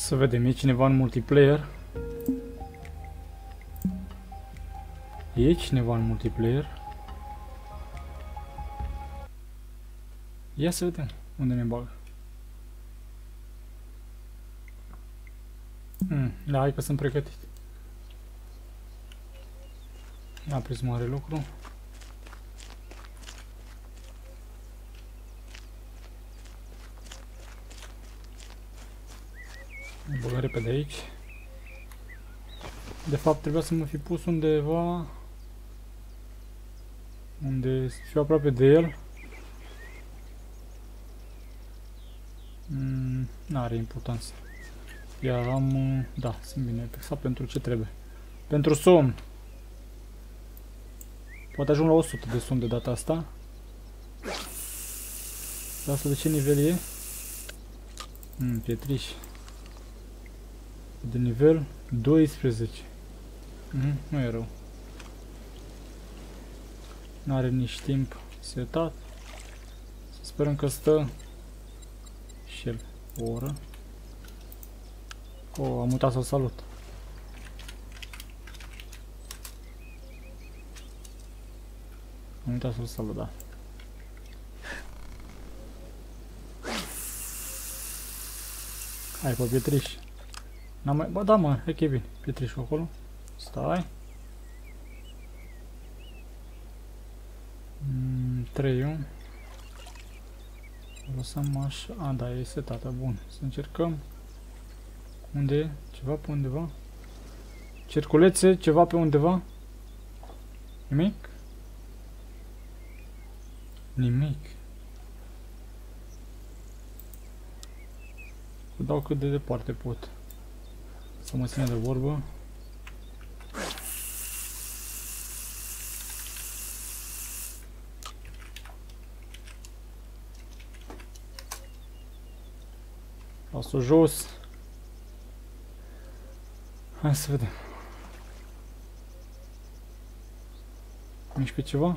Să vedem, e cineva în multiplayer? E cineva în multiplayer? Ia să vedem unde ne bagă. Da, hai că sunt pregătit. N-a prins mare lucru. Ne băgăm repede aici. De fapt trebuia să mă fi pus undeva unde să fiu aproape de el. N-are importanță. Iar am... da, sunt bine exact pentru ce trebuie. Pentru somn. Poate ajung la 100 de somn de data asta. Dar asta de ce nivel e? Pietriș. De nivel 12. Nu e rău. N-are nici timp setat. Să sperăm că stă și el o oră. Am mutat să-l salut. Am uitat să-l salut, da. Hai pe pietriș. N-am mai... Ba da, mă, hai că e bine. Pietrișul acolo. Stai. 3-1. Lăsăm așa. A, da, e setată. Bun. Să încercăm. Unde e? Ceva pe undeva? Cerculețe, ceva pe undeva? Nimic? Nimic. Să dau cât de departe pot. Să mă ține de vorbă. Las-o jos. Hai să vedem. Mișcă ceva?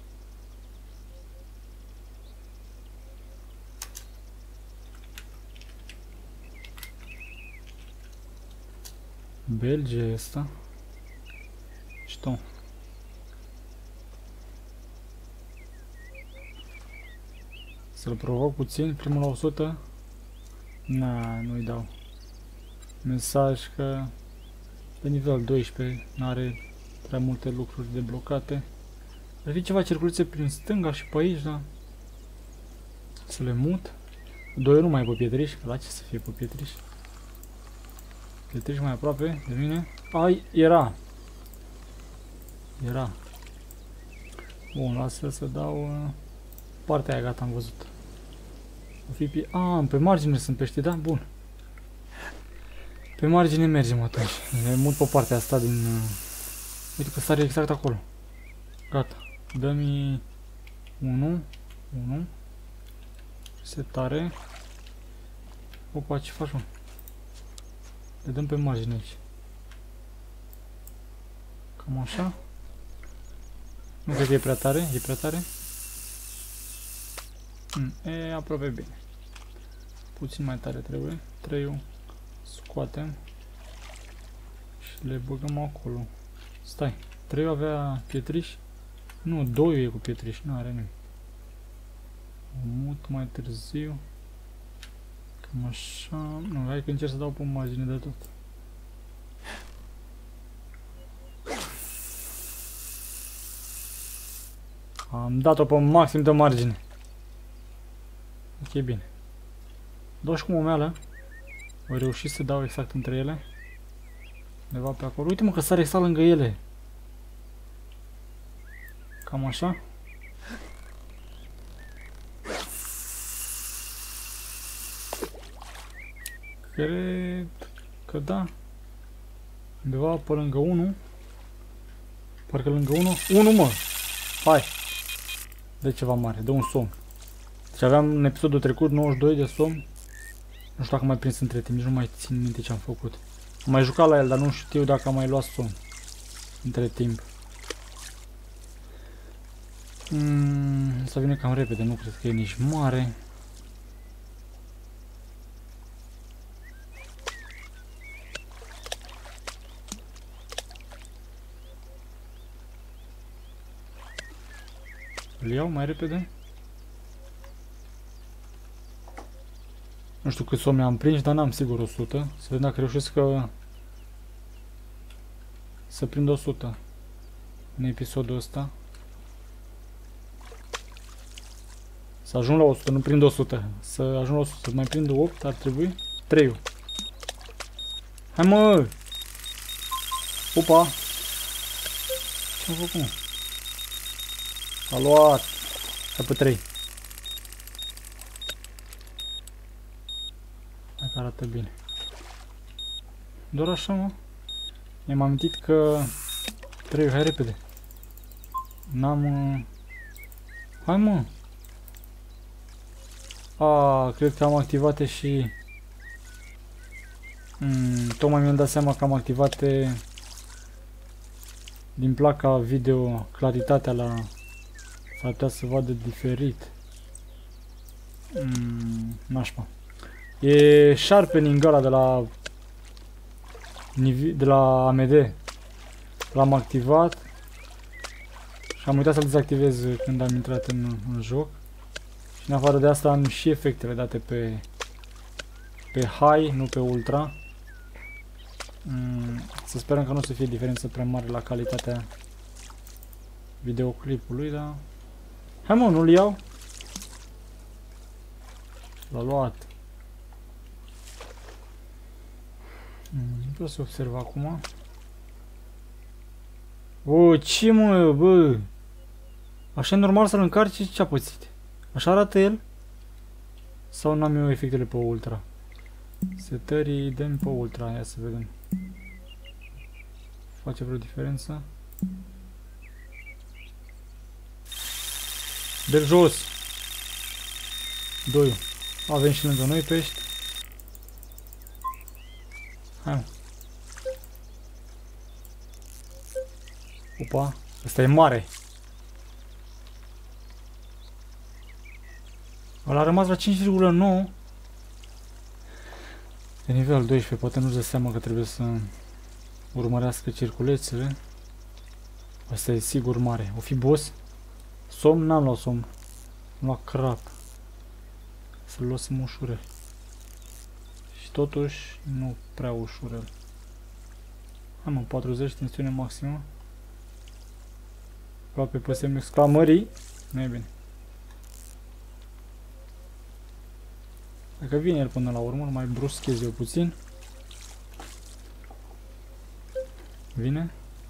Belgia asta. Știu. Să-l provoc puțin, primul la 100. Na, nu-i dau. Mesaj că pe nivel 12 n-are prea multe lucruri deblocate. Ar fi ceva cerculițe prin stânga și pe aici, da? Să le mut. 2 nu mai pe pietriș, că la ce să fie pe pietriș? Pietriș mai aproape de mine. Ai, era. Era. Bun, lasă să dau partea aia, gata, am văzut. O fi pe margine sunt pești, da? Bun. Pe margine mergem atunci. Ne mut pe partea asta din... uite că sare exact acolo. Gata. Dă-mi 1. Setare. Opa, ce faci, mă? Le dăm pe margine aici. Cam așa. Nu cred că e prea tare. E prea tare? E aproape bine. Puțin mai tare trebuie. 3-ul scoatem. Și le băgăm acolo. Stai. 3 avea pietriș? Nu, 2 e cu pietriș. Nu are nimic. O mut mai târziu. Cam așa. Nu, hai că încerc să dau pe margine de tot. Am dat-o pe maxim de margine. Ok, bine. Dau și cu momeală. Voi reuși să dau exact între ele. Undeva pe acolo. Uite, mă, că sare exact lângă ele. Cam așa. Cred că da. Undeva pe lângă 1. Parcă lângă 1. 1, mă! Hai! De ceva mare, de un somn. Deci aveam în episodul trecut 92 de somn. Nu știu dacă am mai prins între timp, nici nu mai țin minte ce am făcut. Am mai jucat la el, dar nu știu dacă am mai luat somn între timp. Să vine cam repede, nu cred că e nici mare. Îl iau mai repede? Nu știu câți oameni am prins, dar n-am sigur 100. Să vedem dacă reușesc să prind 100 în episodul ăsta. Să ajung la 100, nu prind 100. Să ajung la 100, mai prind 8, ar trebui 3. Hai mă! Opa! Ce-am făcut, mă? A luat! Hai pe 3. Hai că arată bine. Doar așa, mă? Mi-am amintit că 3, hai repede. N-am... Hai, mă! A, cred că am activate și... tocmai mi-am dat seama că am activate din placa video claritatea la... S-ar putea să vadă diferit. Nașpa. E sharpening ăla de la AMD. L-am activat și am uitat să-l dezactivez când am intrat în joc. Și în afară de asta am și efectele date pe high, nu pe ultra. Să sperăm că nu o să fie diferență prea mare la calitatea videoclipului, dar... Hai mă, nu-l iau? L-a luat. Vreau să observ acum. O, ce mă, bă? Așa e normal să-l încarci? Ce-a pățit? Așa arată el? Sau n-am eu efectele pe ultra? Setării, dăm pe ultra, ia să vedem. Face vreo diferență? De jos! 2. Avem și lângă noi pești. Hai, mă. Opa, ăsta e mare. Ăla a rămas la 5,9. De nivel 12, poate nu-și dă seama că trebuie să urmărească circulețele. Asta e sigur mare. O fi boss? Somn? N-am luat somn. Am luat crap. Să-l lăsăm ușurel. Și totuși nu prea ușurel. Hai mă, 40, tensiune maximă. Aproape pe semnul exclamării. Nu e bine. Dacă vine el până la urmă, mai bruschez eu puțin. Vine?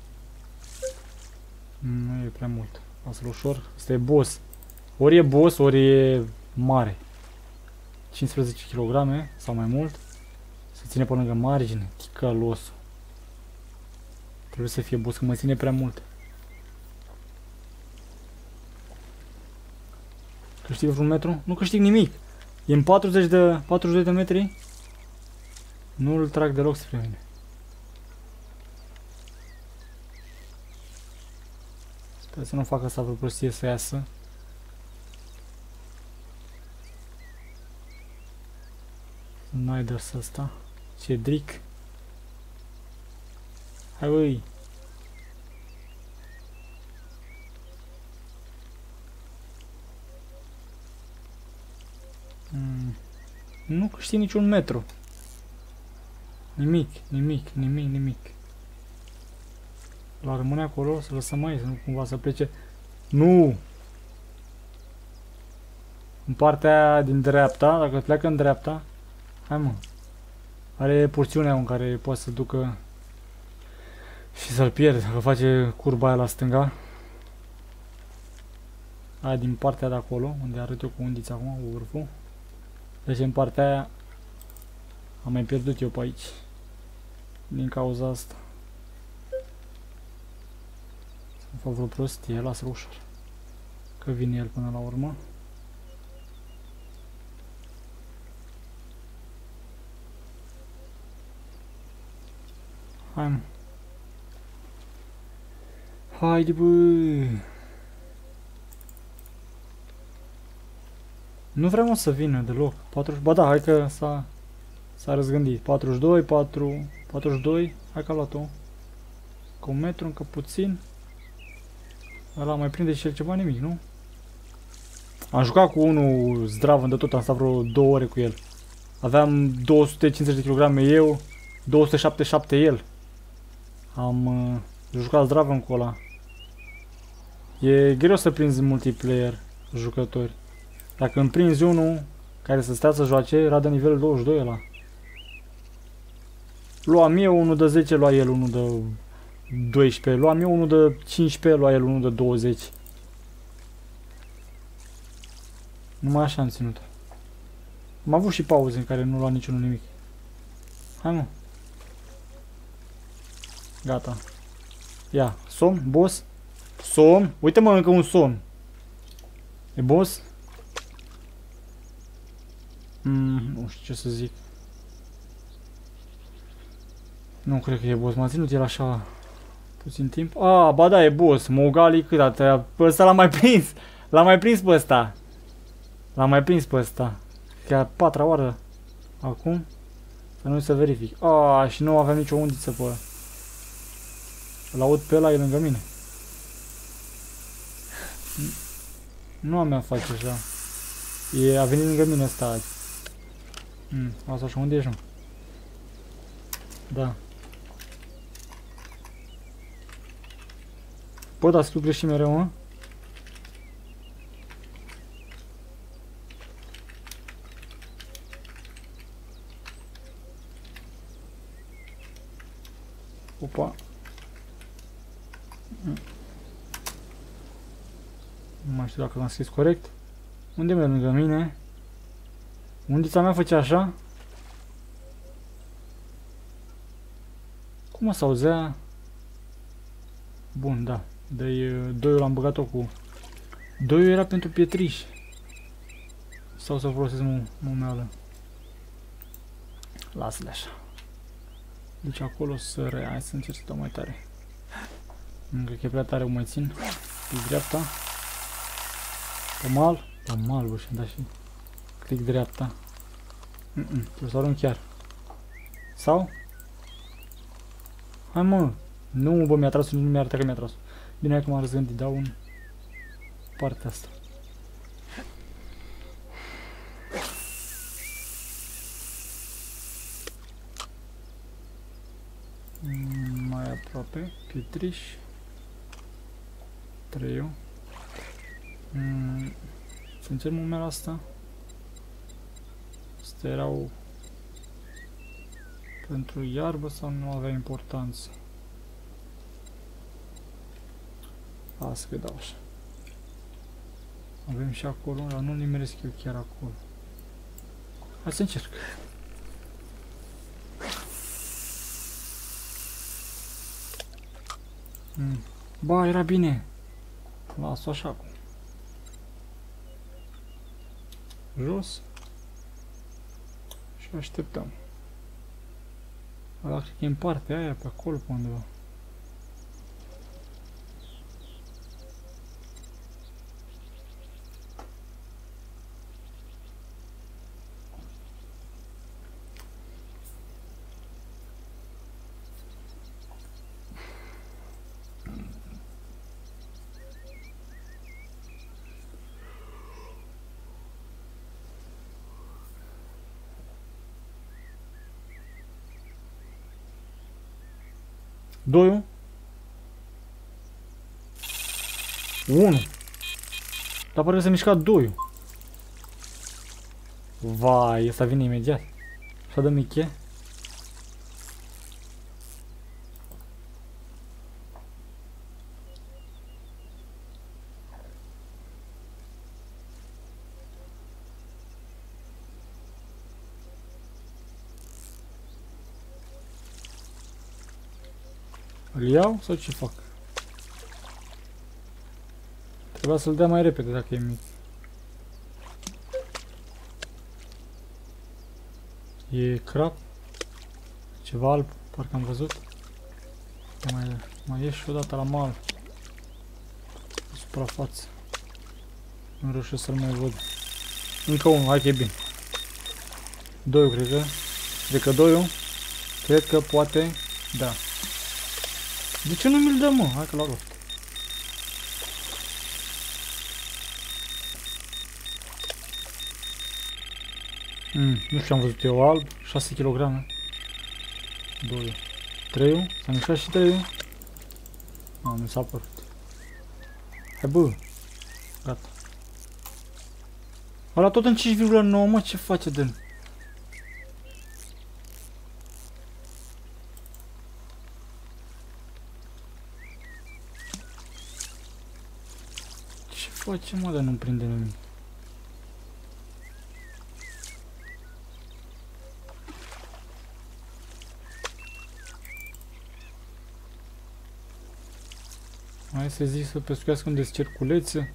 Nu e prea mult. Lasă-l ușor. Asta e boss. Ori e boss, ori e mare. 15 kg sau mai mult. Se ține pe lângă margine. Ticălosul. Trebuie să fie boss, că mă ține prea mult. Câștig vreun metru? Nu câștig nimic. E în 42 de metri. Nu îl trag deloc spre mine. Sper să nu facă asta vreo prostie să iasă. Niders ăsta. Cedric. Hai băi. Nu câștig niciun metru. Nimic, nimic, nimic, nimic. La rămâne acolo, să lăsăm aici, să nu cumva să plece. Nu! În partea aia din dreapta, dacă pleacă în dreapta. Hai mă. Are porțiunea în care poate să ducă și să-l pierde, dacă face curba aia la stânga. Aia din partea de acolo, unde arăt eu cu undița acum, cu vârful. Deci în partea aia am mai pierdut eu pe aici. Din cauza asta. Să-mi fac vreo prostie, lasă-l ușor. Că vine el până la urmă. Hai mă. Haide bă. Nu vreau să vină deloc. 40... Ba da, hai că s-a răzgândit. 42, 42. Hai că a luat-o. Cu un metru, încă puțin. Ăla mai prinde și el ceva, nimic, nu? Am jucat cu unul zdravăn de tot, am stat vreo 2 ore cu el. Aveam 250 de kg eu, 277 el. Am jucat zdravăn cu ăla. E greu să prinzi multiplayer jucători. Dacă îmi prinzi unul care să stea să joace, era de nivel 22 ăla. Luam eu unul de 10, lua el unul de 12. Luam eu unul de 15, lua el unul de 20. Numai așa am ținut. Am avut și pauze în care nu lua niciunul nimic. Hai mă. Gata. Ia, somn, boss. Somn. Uite mă, încă un somn. E boss? Nu știu ce să zic. Nu cred că e boss. M-a ținut el așa puțin timp. Ba da, e boss. Mogali cât atâta. Pe ăsta l-am mai prins. L-am mai prins pe ăsta. L-am mai prins pe ăsta. Chiar 4-a oară. Acum. Să nu se verific. Și nu aveam nicio undiță pe ăla. Îl aud pe ăla, e lângă mine. Nu am mea face așa. A venit lângă mine ăsta azi. Asta așa, unde ești, mă? Da. Bă, dar scriu greșit mereu, mă? Opa. Nu mai știu dacă l-am scris corect. Unde merg lângă mine? Undița mea făcea așa? Cum să auzea? Bun, da. Doiul l-am băgat-o cu... Doiul era pentru pietriș. Sau să folosesc mumeală. Lasă-le așa. Deci acolo să hai să încerc să dau mai tare. Nu cred că e prea tare, o mai țin. Pe dreapta. Pe mal, bă, și-am dat și click dreapta. Trebuie să arunc chiar. Sau? Hai mă! Nu, bă, mi-a tras, nu mi-a arătat că mi-a tras. Bine, hai că m-am răzgândit, dau în partea asta. Mai aproape, pietriș. 3-ul. Să încerc mumeala asta. Astea erau pentru iarbă sau nu avea importanță? Lasă că dau așa. Avem și acolo, dar nu nimeresc eu chiar acolo. Hai să încerc. Ba, era bine. Las-o așa acum. Jos. Și așteptăm. Ăla cred că e în partea aia, pe acolo, pe undeva. Doiul. 1. Dar parcă s-a mișcat doiul. Vai, ăsta vine imediat. Așa dă miche. Îl iau sau ce fac? Trebuia să-l dea mai repede dacă e mic. E crap. Ceva alb, parcă am văzut. Mai ieși și odată la mal. Suprafață. Nu reușesc să-l mai văd. Încă unul, hai că e bine. Doiul, cred că. Cred că doiul. Cred că poate. Da. De ce nu mi-l dă, mă? Hai că l-a luat. Nu știu, am văzut eu alb, 6 kg. 2. 3. S-a mișcat și 3. Mi s-a părut. Hai bă. Gata. Ăla tot în 5,9, mă, ce face de... Ce face, mă, dar nu prinde nimic? Hai să zic să pescuiască unde-s cerculețe.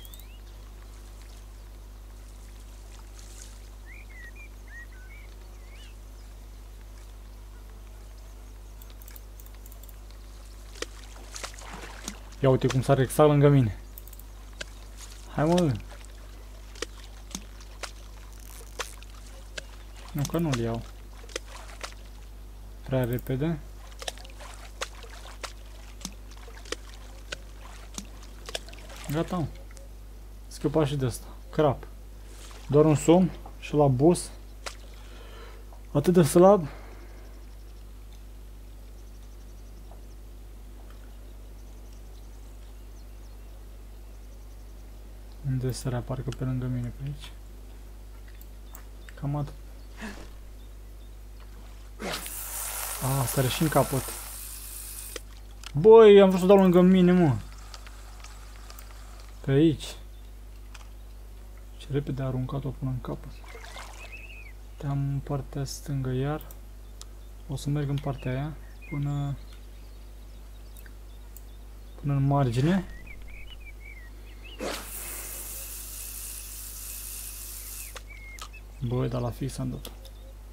Ia uite cum sare exact lângă mine. Hai mă. Nu că nu-l iau prea repede. Gata, mă. Scăpa și de asta. Crap. Doar un somn și la boss. Atât de slab. Unde sărea parcă pe lângă mine pe aici. Cam atât. Sare și în capăt. Băi, am vrut să dau lângă mine, mă. Pe aici. Ce repede a aruncat-o până în capăt. Te-am în partea stângă iar. O să merg în partea aia până în margine. Băi, dar la fix am dat-o.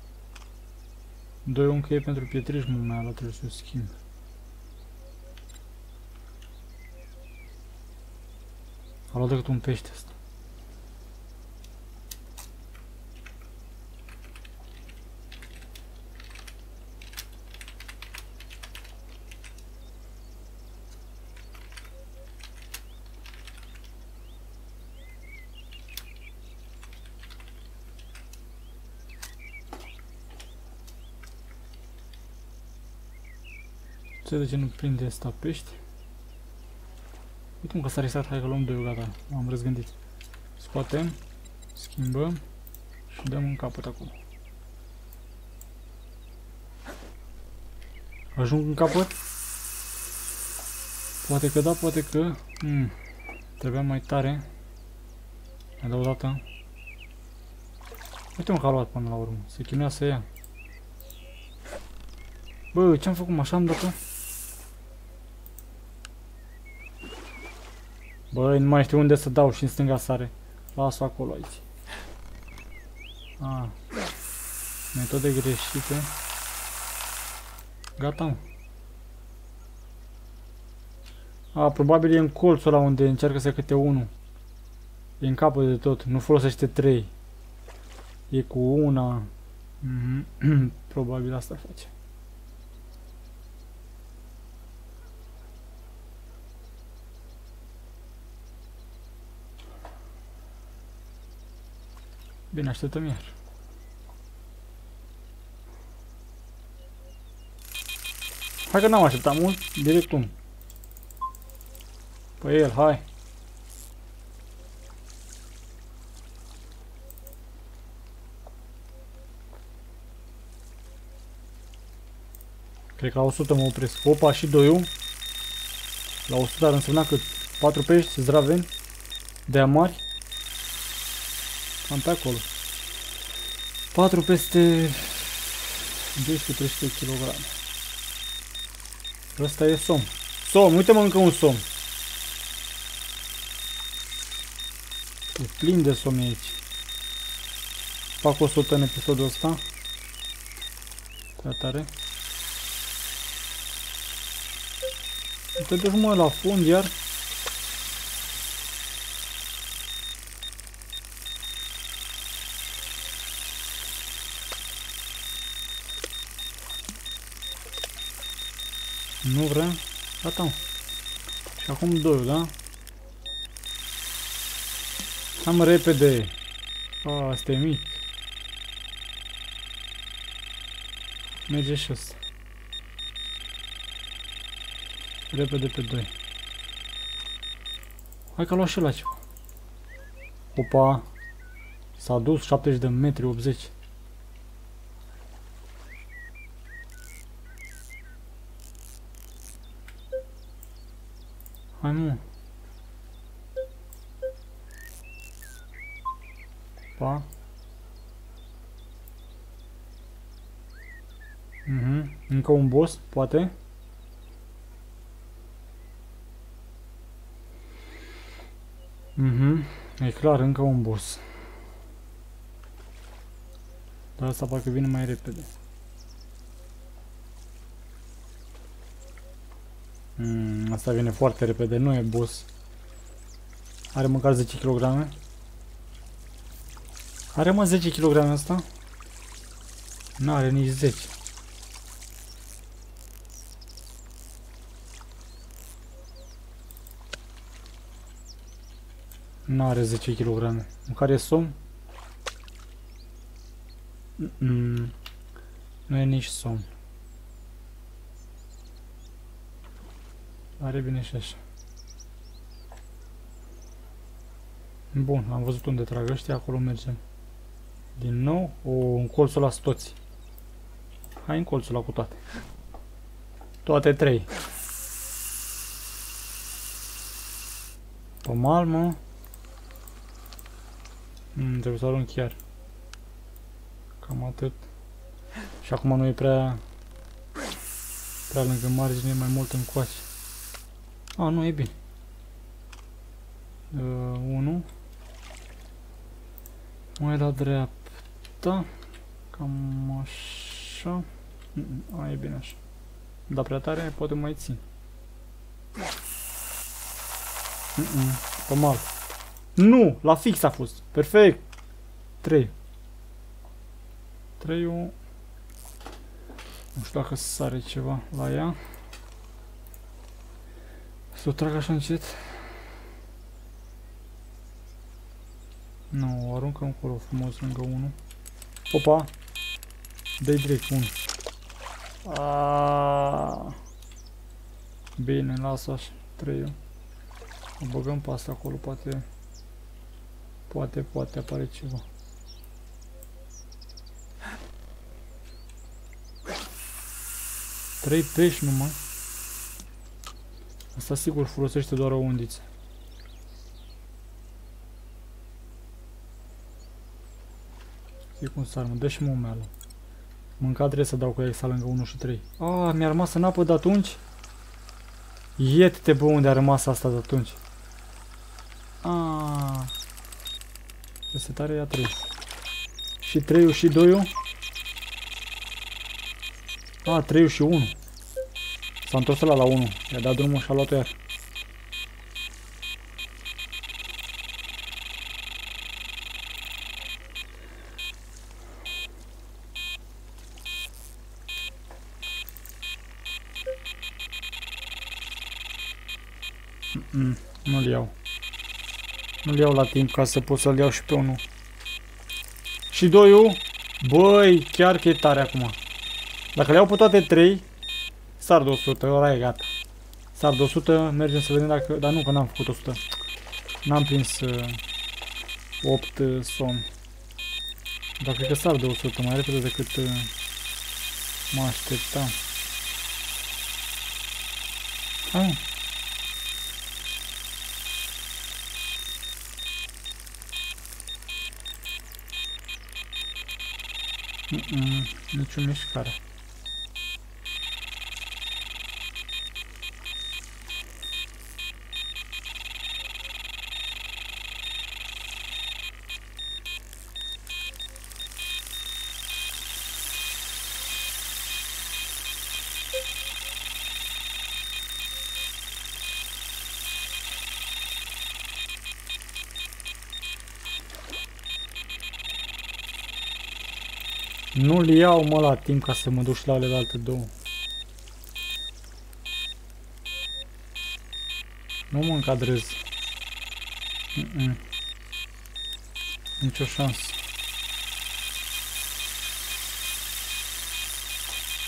2 încă e pentru pietriș, nu mai ala trebuie să o schimb. A luat decât un pește ăsta. De ce nu prinde asta pești? Uite că s-a reset, hai că luăm 2, gata, m-am răzgândit. Scoatem, schimbăm și dăm în capăt acolo. Ajung în capăt? Poate că da, poate că... Trebuia mai tare. Mai dau o dată. Uite mă că a luat până la urmă, se chinuia să ia. Bă, ce-am făcut, așa am dat-o? Băi, nu mai știu unde să dau și în stânga sare. Las-o acolo aici. Metode greșite. Gata, mă. Probabil e în colțul ăla unde încearcă să câte unul. E în capăt de tot, nu folosește 3. E cu una. Probabil asta face. Bine, așteptăm iar. Hai că n-am așteptat mult, direct un. Pe el, hai. Cred că la 100 mă opresc. Opa, și 2-ul. La 100 ar însemna cât? 4 pești, zdraveni. De-aia mari. Cam pe acolo. 4 peste 200-300 kg. Ăsta e somn. Somn, uite-mă încă un somn. E plin de somn aici. Fac 100 în episodul ăsta. Prea tare. Te duci, mă, la fund iar. Nu vrea? Gata, mă. Și acum 2, da? Am repede. Asta e mic. Merge și ăsta. Repede pe 2. Hai că a luat și ăla ceva. Opa. S-a dus 70 de metri, 80. Hai mă. Pa. Încă un boss, poate. E clar, încă un boss. Dar asta parcă vine mai repede. Asta vine foarte repede, nu e boss. Are măcar 10 kg. Are mă 10 kg asta? N-are nici 10. N-are 10 kg. Măcar e somn? Nu e nici somn. Are bine și așa. Bun, am văzut unde trag ăștia, acolo mergem. Din nou, în colțul ăla toți. Hai în colțul ăla cu toate. Toate 3. Pe mal, mă. Trebuie să arunc chiar. Cam atât. Și acum nu e prea lângă margine, mai mult încoace. Nu e bine. 1. Mai la dreapta. Cam așa. E bine așa. Dar prea tare, poate mai țin. Pe mal. Nu! La fix a fost. Perfect. 3. 3. Nu știu dacă sare ceva la ea. Să o trag așa încet. Nu, o aruncăm acolo frumos lângă 1. Opa! Dă-i direct 1. Bine, lasă așa. 3. O băgăm pe asta acolo, poate apare ceva. Trei pești numai. Asta sigur folosește doar o undiță. E cum s-ar, mă, dă și momeală. Mânca trebuie să dau cu ea lângă 1 și 3. Mi-a rămas în apă de atunci? Iete-te, bă, unde a rămas asta de atunci. Resetare ia 3. Și 3-ul și 2-ul? 3-ul și 1. S-a întors ăla la 1. I-a dat drumul și a luat-o iar. Nu-l iau. Nu-l iau la timp ca să pot să-l iau și pe unul. Și 2-ul? Băi, chiar că e tare acum. Dacă le iau pe toate 3, sar de 100, ăla e gata. Sar de 100, mergem să vedem dacă... Dar nu, că n-am făcut 100. N-am prins 8 somn. Dar cred că sar de 100 mai repede decât mă așteptam. Hai. Nici o mișcare. Nu-l iau, mă, la timp ca să mă duc și la alte două. Nu mă încadrez. Nici o șansă.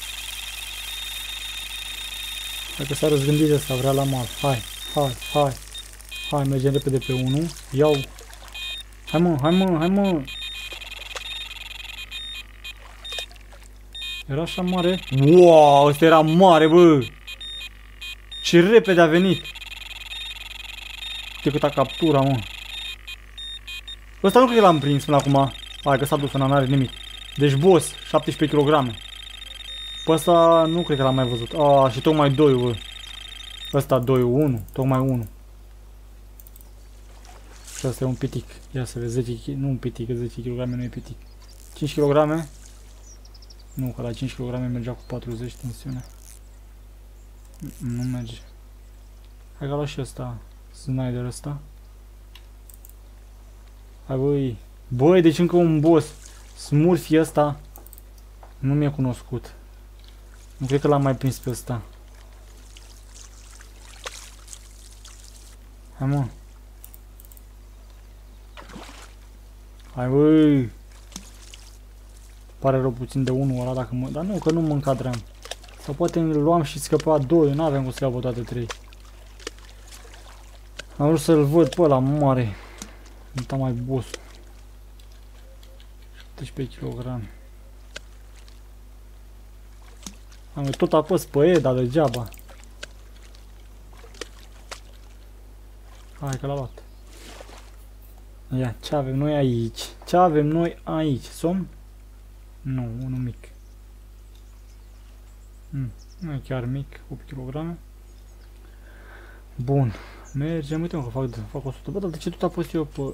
Dacă s-a răzgândit ăsta, vrea la mal. Hai, hai, hai. Hai, mergem repede pe 1. Iau. Hai mă, hai mă, hai mă. Era așa mare? Wow, ăsta era mare, bă. Ce repede a venit. Uite câta captura, mă. Ăsta nu cred că l-am prins până acum. Hai că s-a dus în n-are nimic. Deci boss, 17 kg. Pe ăsta nu cred că l-am mai văzut. Ah, și tocmai 2, bă. Ăsta 2, 1, tocmai 1. Și asta e un pitic. Ia să vezi, 10 kg, nu un pitic, că 10 kg nu e pitic. 5 kg? Nu, că la 5 kg mergea cu 40 tensiune. Nu merge. Hai că la și ăsta, Snyder ăsta. Hai băi. Băi, deci încă un boss. Smurfii ăsta nu mi-e cunoscut. Nu cred că l-am mai prins pe ăsta. Hai mă. Hai băi. Pare rău puțin de 1 ăla dacă mă... Dar nu, că nu mă încadram. Sau poate îl luam și scăpa 2. N-aveam cum să iau pe toate 3. Am vrut să-l văd pe ăla mare. Nu mai boss. 17 kg. Am tot apăs pe E, dar degeaba. Hai că l-a luat. Ia, ce avem noi aici? Ce avem noi aici? Somn? Nu, unul mic. Nu e chiar mic, 8 kg. Bun. Mergem, uite că fac 100. Bă, dar de ce tot apăs eu pe...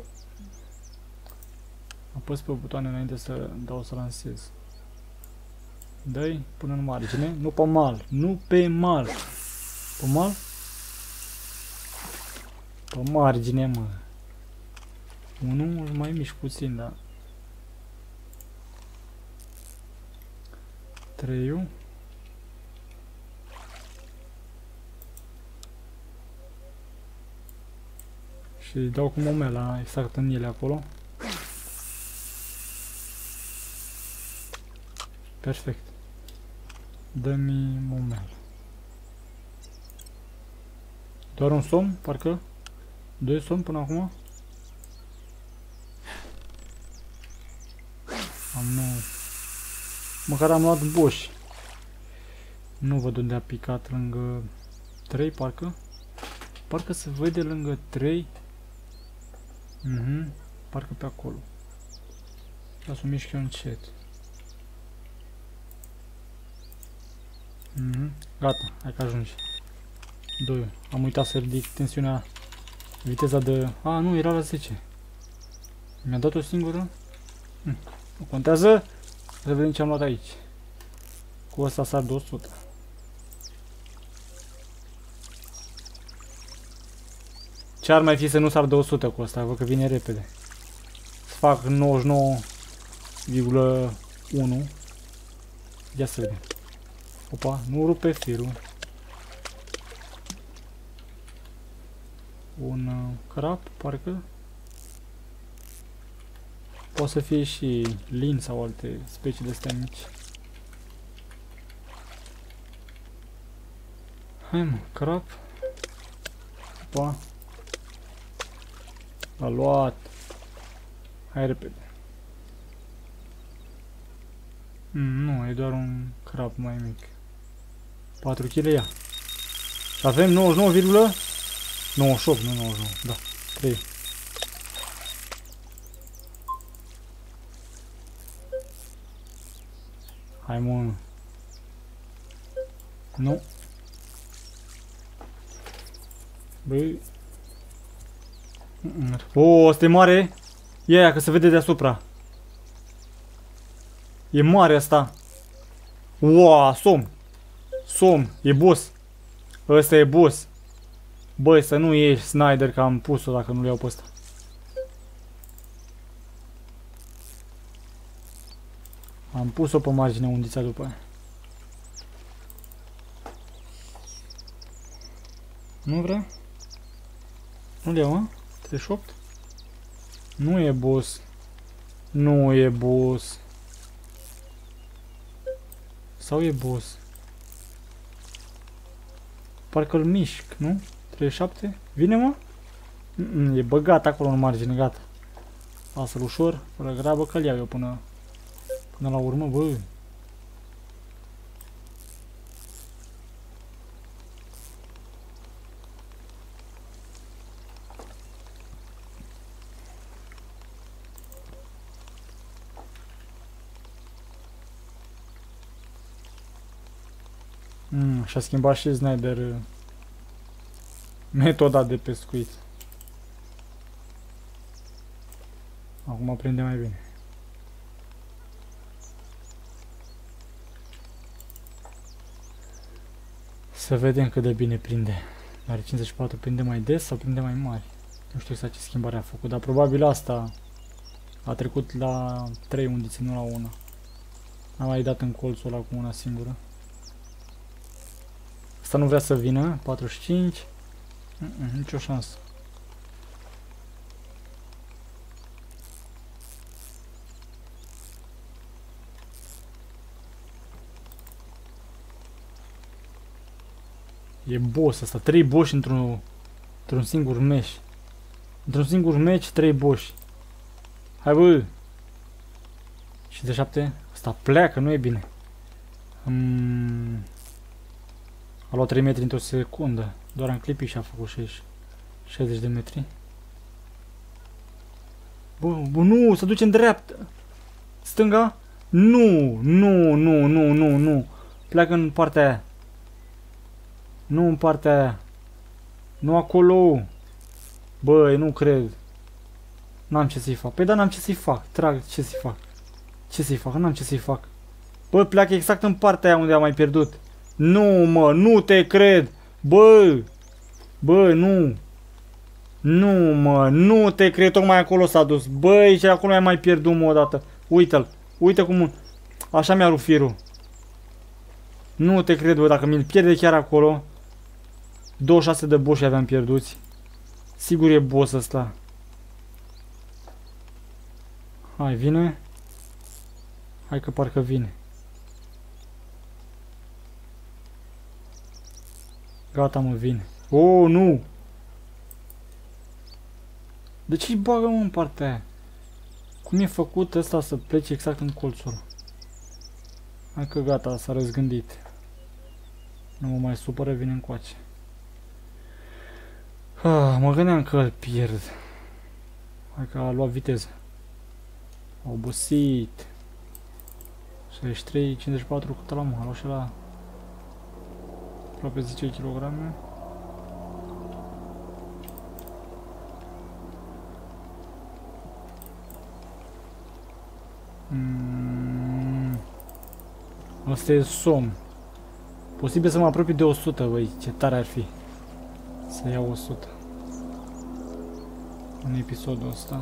Apăs pe butoane înainte să dau să lansez. Dă-i până în margine, nu pe mal, nu pe mal. Pe mal? Pe margine, mă. Unul mai mișc puțin, da. 3-ul. Și dau cu momela exact în ele acolo. Perfect. Dă-mi momel. Doar un somn, parcă? 2 somn până acum? Nu. Măcar am luat boși. Nu văd unde a picat, lângă 3 parcă. Parcă se vede lângă 3. Parcă pe acolo. Las o mișc eu încet. Gata, hai că ajungi. 2. Am uitat să ridic tensiunea, viteza de... A, nu, era la 10. Mi-a dat o singură? Nu contează. Să vedem ce am luat aici. Cu ăsta sar de 100. Ce ar mai fi să nu sar de 100 cu ăsta? Văd că vine repede. Să fac 99,1. Ia să vedem. Opa, nu rupe firul. Un crap, parcă. Poate să fie și lin sau alte specii de astea mici. Hai mă, crap. Opa. L-a luat. Hai repede. Nu, e doar un crap mai mic. 4 kg, ia. Avem 99,98, nu 99, da. 3. Hai mă. Nu. Băi. Oh, asta e mare. Ia, că se vede deasupra. E mare asta. Wow, somn. Somn, e boss. Ăsta e boss. Băi, să nu ieși Snyder, că am pus-o dacă nu-l iau pe ăsta. Am pus-o pe marginea undița după aia. Nu vrea? Nu-l iau, mă? 38? Nu e boss. Nu e boss. Sau e boss? parcă îl mișc, nu? 37? Vine, mă? E băgat acolo în margine, gata. Lasă-l ușor, fără grabă, că-l iau eu până la urmă, bă. Și-a schimbat și Snyder metoda de pescuit. Acum prinde mai bine. Să vedem cât de bine prinde. Are 54, prinde mai des sau prinde mai mari? Nu știu exact ce schimbare a făcut, dar probabil asta a trecut la 3 undițe, nu la 1. Am mai dat în colțul ăla cu una singură. Asta nu vrea să vină, 45. Nicio șansă. E boss asta, 3 boși într-un singur match. Într-un singur match, 3 boși. Hai bă! 57? Asta pleacă, nu e bine. A luat 3 metri într-o secundă. Doar am clipit și a făcut 60 de metri. Bă, nu, se duce în dreapta. Stânga? Nu. Pleacă în partea aia. Nu în partea aia. Nu acolo. Băi, nu cred. N-am ce să-i fac. Păi da, n-am ce să-i fac. Trag, ce să-i fac? Ce să-i fac? N-am ce să-i fac. Bă, pleacă exact în partea aia unde am mai pierdut. Nu, mă, nu te cred. Bă, nu. Nu, mă, nu te cred. Tocmai acolo s-a dus. Băi, și acolo mai pierdut, mă, odată. Uită-l. Uite cum... Așa mi-a rupt firul. Nu te cred, bă, dacă mi-l pierde chiar acolo. 26 de boși aveam pierduți. Sigur e boss ăsta. Hai, vine. Hai că parcă vine. Gata, mă, vine. Oh, nu! De ce-i bagă, mă, în partea aia? Cum e făcut ăsta să plece exact în colțul? Hai că gata, s-a răzgândit. Nu mă mai supără, vine încoace. Mă gândeam că îl pierd. Hai că a luat viteză. A obosit. 63, 54, cât la mă? A luat și la... aproape 10 kg. Asta e somn. Posibil să mă apropii de 100, băi, ce tare ar fi. Să iau 100. În episodul ăsta.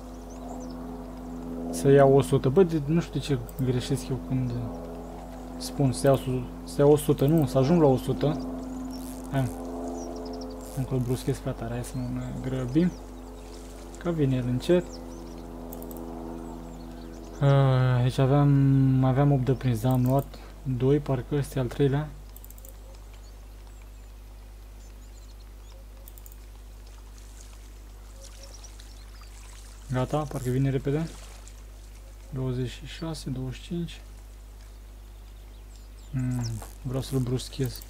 Să iau 100. Bă, nu știu de ce greșesc eu când spun să iau 100. Nu, să ajung la 100. Hai, încă îl bruschez prea tare. Hai să nu ne grăbim. Că vine el încet. Deci aveam 8 de prins, da? Am luat 2, parcă este al 3-lea. Gata, parcă vine repede. 26, 25. Vreau să-l bruschez.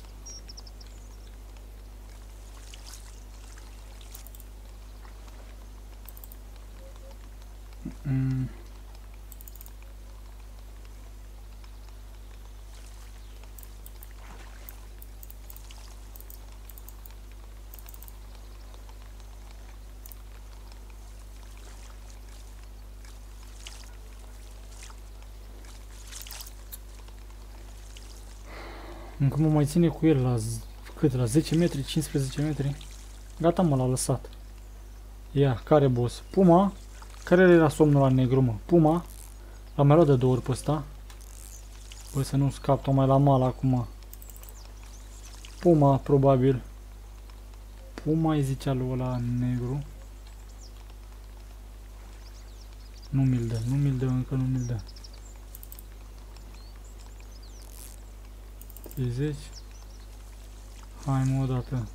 Încă mă mai ține cu el la cât? La 10 metri, 15 metri. Gata, mă, l-a lăsat. Ia, care boss? Puma? Care era somnul la negru, mă? Puma? L-am mai luat de 2 ori pe ăsta. Bă, să nu scap tocmai la mal acum. Puma, probabil. Puma îi zicea lui ăla negru. Nu mi-l dă, încă nu mi-l dă. 30. Hai mă odată.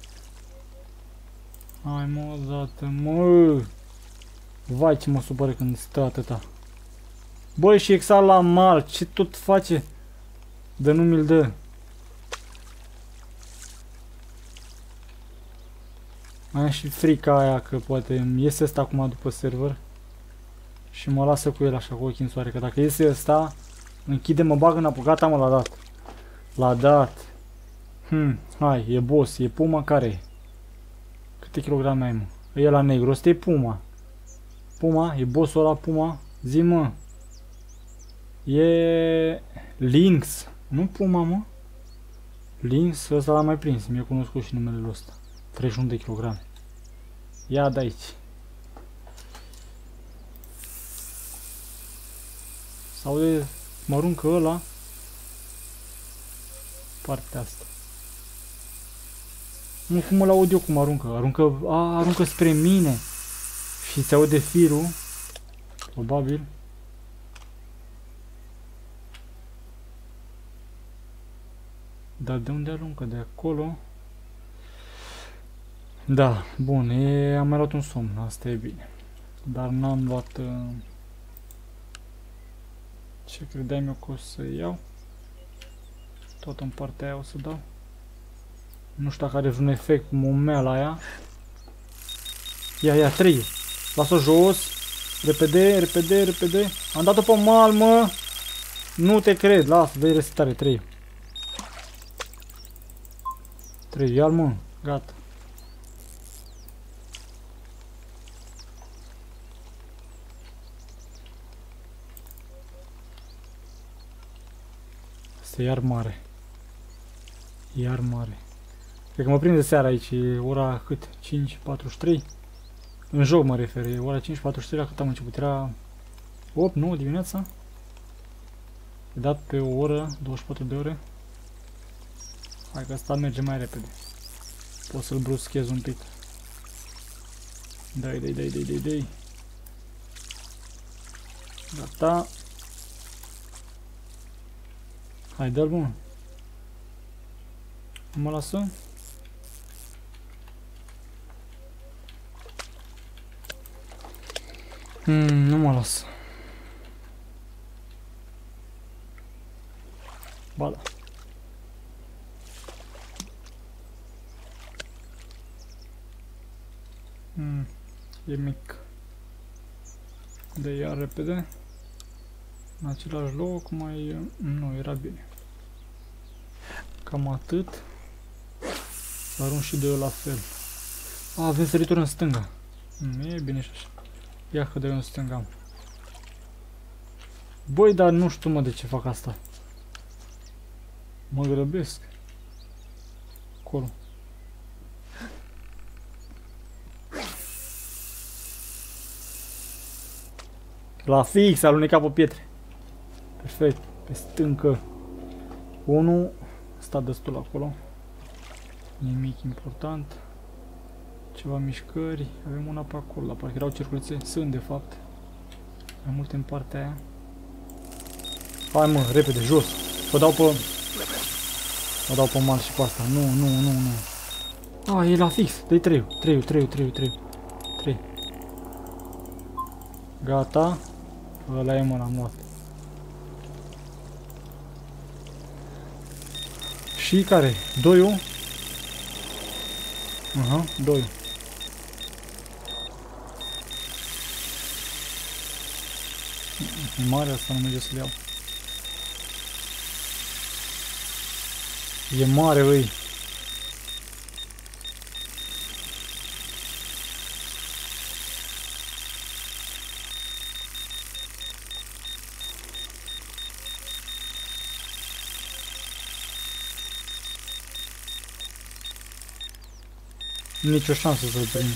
Hai mă odată, mă. Vai ce mă supără când stă atâta. Băi, și exal la mal, ce tot face? De nu mi-l dă. Am și frica aia că poate îmi iese ăsta acum după server. Și mă lasă cu el așa cu ochii în soare. Că dacă iese ăsta, închide, mă bag înapoi. Gata mă, l-a dat. L-a dat. Hai, e boss, e Puma, care e? Câte kilograme ai, mă? E la negru, ăsta e Puma. Puma, e bossul ăla Puma? Zi, mă. E... Lynx. Nu Puma, mă. Lynx, ăsta l-am mai prins. Mi-a cunoscut și numele lui ăsta. 31 de kilograme. Ia de aici. Sau de... Mă aruncă ăla. Partea asta. Nu, cum îl aud eu cum aruncă. Aruncă spre mine. Și se aude firul. Probabil. Dar de unde aruncă? De acolo. Da, bun, am mai luat un somn, asta e bine. Dar n-am luat... ce credeam eu că o să iau. Tot în partea aia o să dau. Nu știu dacă are vreun efect momeala aia. Ia, 3. Las-o jos. Repede, repede, repede. Am dat-o pe mal, mă. Nu te cred, lasă, dă-i resetare, 3. 3, ia-l, mă, gata. Asta e iar mare. Iar mare. Cred că mă prinde seara aici, e ora cât? 5:43? În joc mă refer, e ora 5:43, la cât am început? Era 8-9 dimineața? E dat pe o oră, 24 de ore. Hai că asta merge mai repede. Pot să-l bruschez un pic. Dai. Gata. Hai, dă-l, bun. Nu mă lasă? Nu mă lasă. Ba da. E mic. De iar repede. În același loc, mai... Nu, era bine. Cam atât. Arunc și de eu la fel. Avem sărituri în stânga. E bine și așa. Ia că de eu în stânga am. Băi, dar nu știu, mă, de ce fac asta. Mă grăbesc. Acolo. La fix, alunecat pe pietre. Perfect. Pe stâncă. 1. Sta destul acolo. Nimic important. Ceva mișcări. Avem una pe acolo. La parcă erau circulițe. Sunt, de fapt. Mai multe în partea aia. Hai, mă, repede, jos. Vă dau pe... Vă dau pe mal și pe asta. Nu. E la fix. Dă-i 3. Gata. Ăla e, mă, l-am luat. Și care? 2-ul? Aha, 2. E mare asta, nu merge să-l iau. E mare, băi. Nici o șansă să-l prind.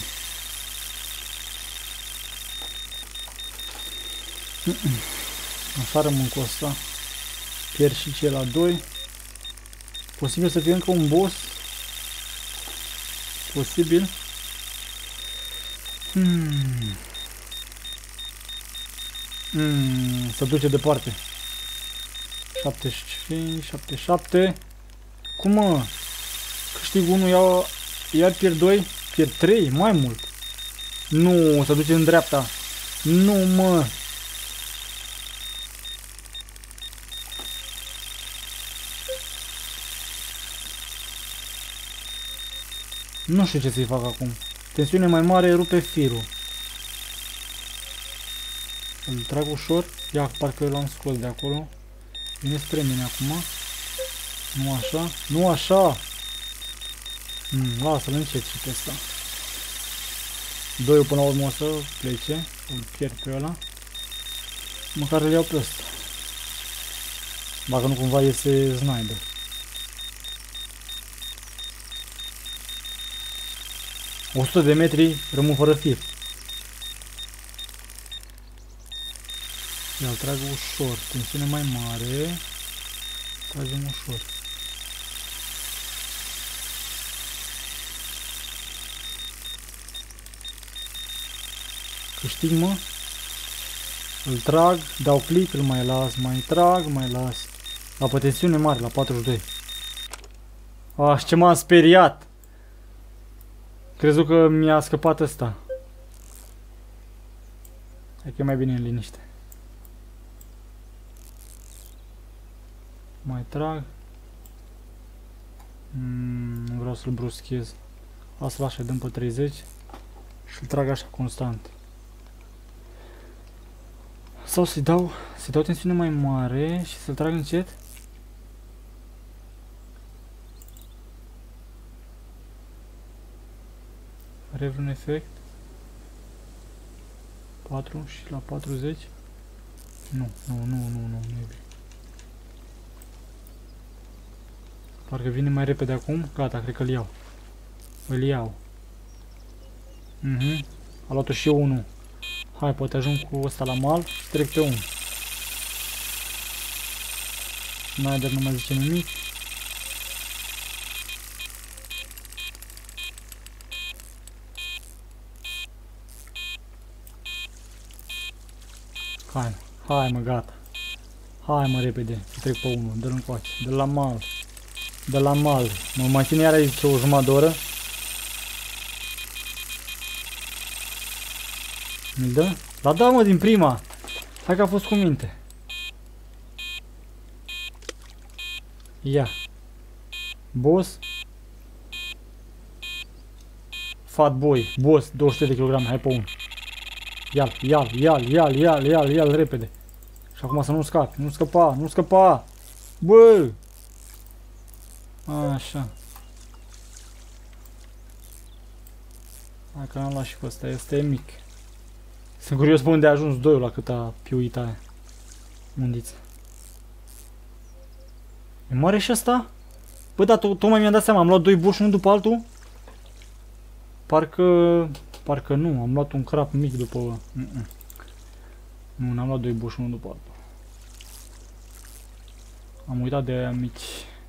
Așa rămân cu asta. Pierd și cel la 2. Posibil să fie încă un boss. Posibil. Se duce departe. 75, 77. Cum, mă? Câștig 1, iar pierd 2, pierd 3, mai mult. Nu, se duce în dreapta. Nu, mă. Nu știu ce să-i fac acum. Tensiune mai mare, rupe firul. Îl trag ușor. Ia, parcă l-am scos de acolo. Vine spre mine acum. Nu așa. Nu așa. Lasă-l încet și pe ăsta. 2 până la urmă o să plece. Îl pierd pe ăla. Măcar îl iau pe ăsta. Dacă nu cumva iese sniper. O 100 de metri rămân fără fir. Ia-l trag ușor. Tensiune mai mare. Tragem ușor. Câștig, mă. Îl trag, dau click, îl mai las, mai trag, mai las. La tensiune mare, la 42. Ah, ce m-am speriat! Crezut că mi-a scăpat ăsta. Hai că e mai bine în liniște. Mai trag. Nu vreau să-l bruschez. Lasă-l așa, dăm pe 30. Și-l trag așa constant. Sau să-i dau tensiune mai mare și să-l trag încet. Are vreun efect? 4 și la 40? Nu e bine. Parcă vine mai repede acum. Gata, cred că îl iau. Îl iau. A luat-o și eu 1. Hai, poate ajung cu ăsta la mal și trec pe 1. Snyder nu mai zice nimic. Hai mă, gata. Hai mă, repede, să trec pe 1. Dă-l încoace, dă-l la mal. De la mal. Mă mai ține iar aici o jumătate de oră. Mi-l dă? La da, mă, din prima. Hai că a fost cu minte. Ia. Boss. Fat boy. Boss, 200 de kg. Hai pe 1. Ia-l, repede. Și acum să nu scapi. Nu scăpa. Bă! Așa. Hai că n-am luat și pe ăsta, este mic. Sunt curios pe unde a ajuns 2 la câta piuita aia. Undiță. E mare și ăsta? Bă, da, tocmai mi-am dat seama, am luat 2 burși unul după altul. Parcă nu, am luat un crap mic după... Nu, n-am luat 2 burși unul după altul. Am uitat de aia mici.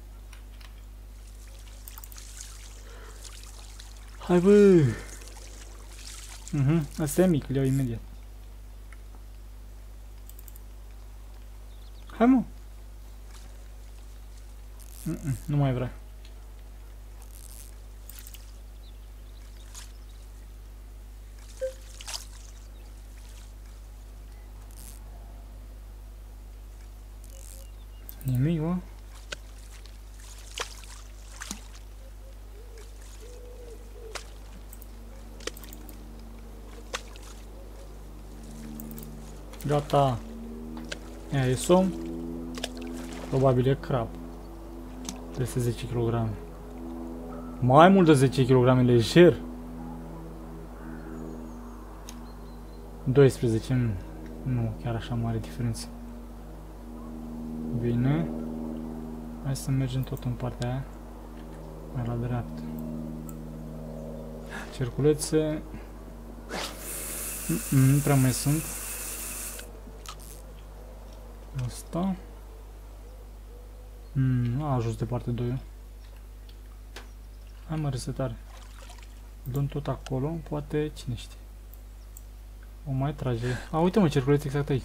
Hai, bă! Asta e mic, îl iau imediat. Hai, mă! Nu mai vrea. Nimic, mă. Gata. Ia, e somn. Probabil e crap. Peste 10 kg. Mai mult de 10 kg, lejer. 12. Nu, chiar așa mare diferență. Bine. Hai să mergem tot în partea aia. Mai la dreapta. Cerculețe. Nu prea mai sunt. Asta. A ajuns de parte 2. Hai, mă, resetare. Dăm tot acolo, poate, cine știe. O mai trage. A, uite, mă, cerculețe exact aici.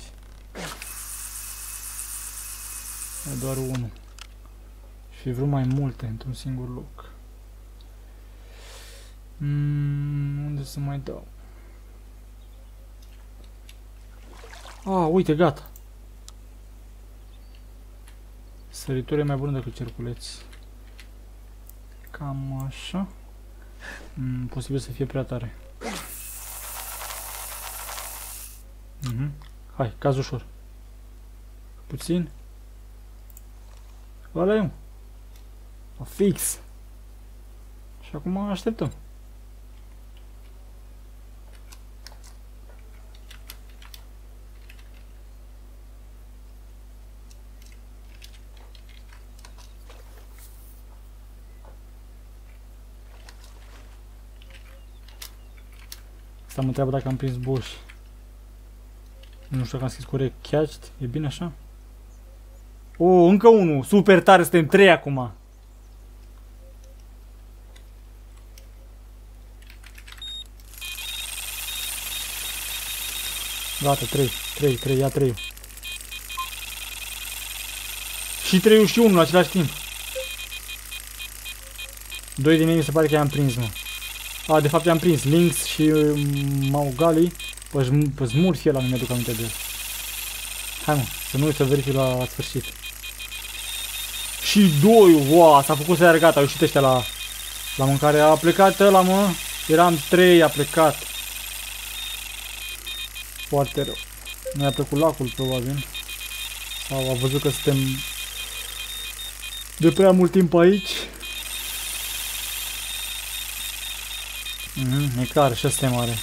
E doar unul. Și vreau mai multe într-un singur loc. Unde să mai dau? Uite, gata. Săritura e mai bună decât cerculeți. Cam așa. Posibil să fie prea tare. Hai, caz ușor. Puțin. Ăla e un. Fix. Și acum așteptăm. Asta mă întreabă dacă am prins boss. Nu știu dacă am scris corect. Catched? E bine așa? Încă unul! Super tare, suntem 3 acum! Gata, 3, ia 3. Și 3 și 1 în același timp. 2 din ei mi se pare că i-am prins, mă. De fapt i-am prins. Lynx și Maugali. Pe Smurfie ăla nu mi-aduc aminte de el. Hai, mă, să nu uit să verific la sfârșit. Și 2, wow, s-a făcut să iar gata, au ieșit ăștia la mâncare. A plecat ăla, mă. Eram 3, a plecat. Foarte rău. Nu i-a plăcut lacul, probabil. Sau a văzut că suntem de prea mult timp aici. E clar, și ăsta e mare.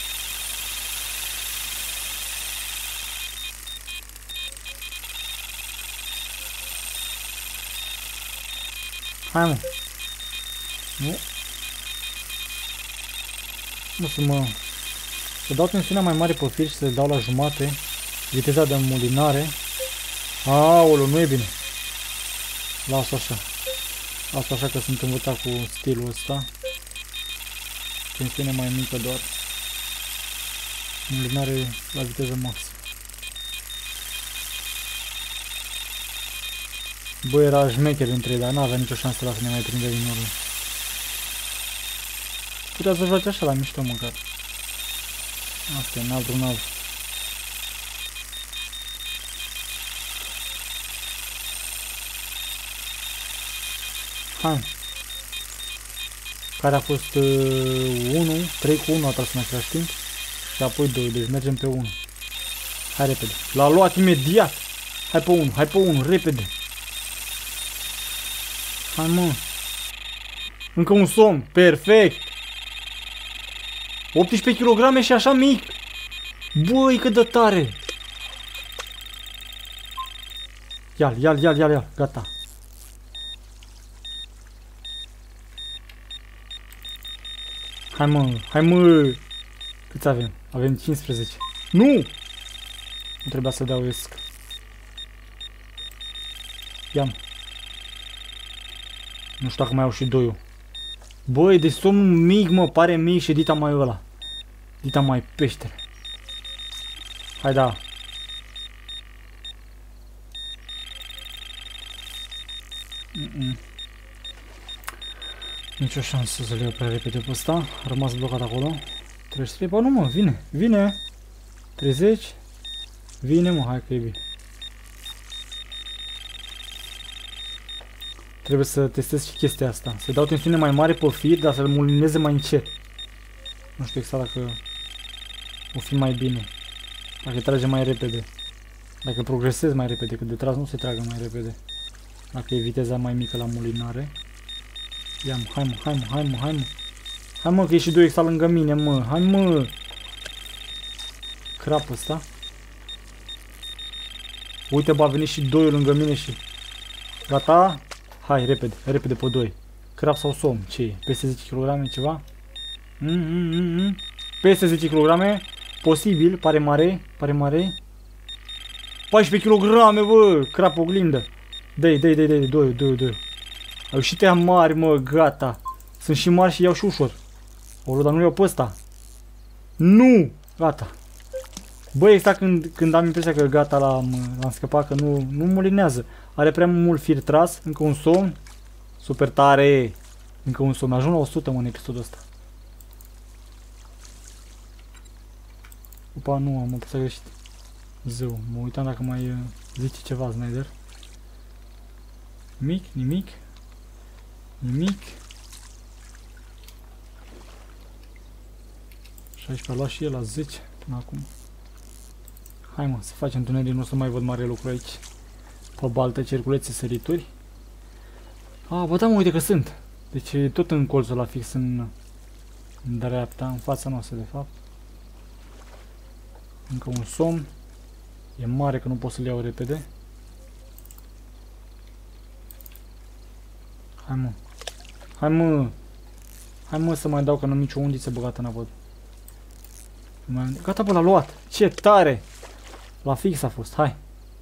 Hai, mă. Nu. Nu să mă... Să dau tensiunea mai mare pe fir și să dau la jumate viteza de înmulinare. Aoleu, nu e bine. Las-o așa. Las-o așa că sunt învățat cu stilul ăsta. Tensiune mai mică doar. Înmulinare la viteză maximă. Bă, era șmecher între ei, dar n-avea nicio șansă la să ne mai prinde din urmă. Putea să joace așa la mișto măcar. Asta e, n-am vreun alt. Hai. Care a fost 1, 3 cu 1 a tras în același timp. Și apoi 2, deci mergem pe 1. Hai repede. L-a luat imediat. Hai pe 1, hai pe 1, repede. Hai, mă. Încă un somn, perfect. 18 kg și așa mic. Băi, cât de tare. Ia-l, gata. Hai, mă. Câți avem? Avem 15. Nu! Nu trebuia să dau esc. Ia-m. Nu știu dacă mai au și 2-ul. Băi, de somn mic, mă, pare mic și dita mai ăla. Dita mai peștere. Hai, da. Nici o șansă să le iau prea repede pe ăsta. A rămas blocat acolo. 33, bă, nu, mă, vine. 30. Vine, mă, hai că e bine. Trebuie să testez și chestia asta. Să dau tensiune mai mare pe fir, dar să-l mulineze mai încet. Nu știu exact dacă o fi mai bine. Dacă trage mai repede. Dacă progresez mai repede, că de tras nu se tragă mai repede. Dacă e viteza mai mică la mulinare. Ia-mă, hai mă. Hai, mă, că e și 2 exa lângă mine, mă. Hai, mă. Crap ăsta. Uite, bă, a venit și 2 lângă mine și... Gata? Hai, repede pe 2. Crap sau somn? Ce e? Peste 10 kg ceva? Peste 10 kg? Posibil, pare mare. 14 kg, bă! Crap, oglindă. Dă-i, 2. Au și tăia mari, mă, gata. Sunt și mari și iau și ușor. Olu, dar nu iau pe ăsta. Nu! Gata. Bă, exact când am impresia că gata l-am scăpat, că nu mulinează. Are prea mult fir tras, încă un somn. Super tare. Încă un somn. Ajung la 100, mă, în episodul ăsta. Opa, nu, am apăsat greșit. Zău, mă uitam dacă mai zice ceva Snyder. Nimic, nimic. Nimic. 16 a luat și el la 10 până acum. Hai mă, să facem întuneric, nu o să mai văd mare lucru aici. Pe baltă, cerculețe, sărituri. A, bă, da, mă, uite că sunt. Deci e tot în colțul ăla fix în dreapta, în fața noastră de fapt. Încă un somn. E mare că nu pot să-l iau repede. Hai mă. Hai mă. Hai mă să mai dau că nu am nicio undiță băgată în apă. Gata, bă, l-a luat. Ce tare. La fix a fost, hai.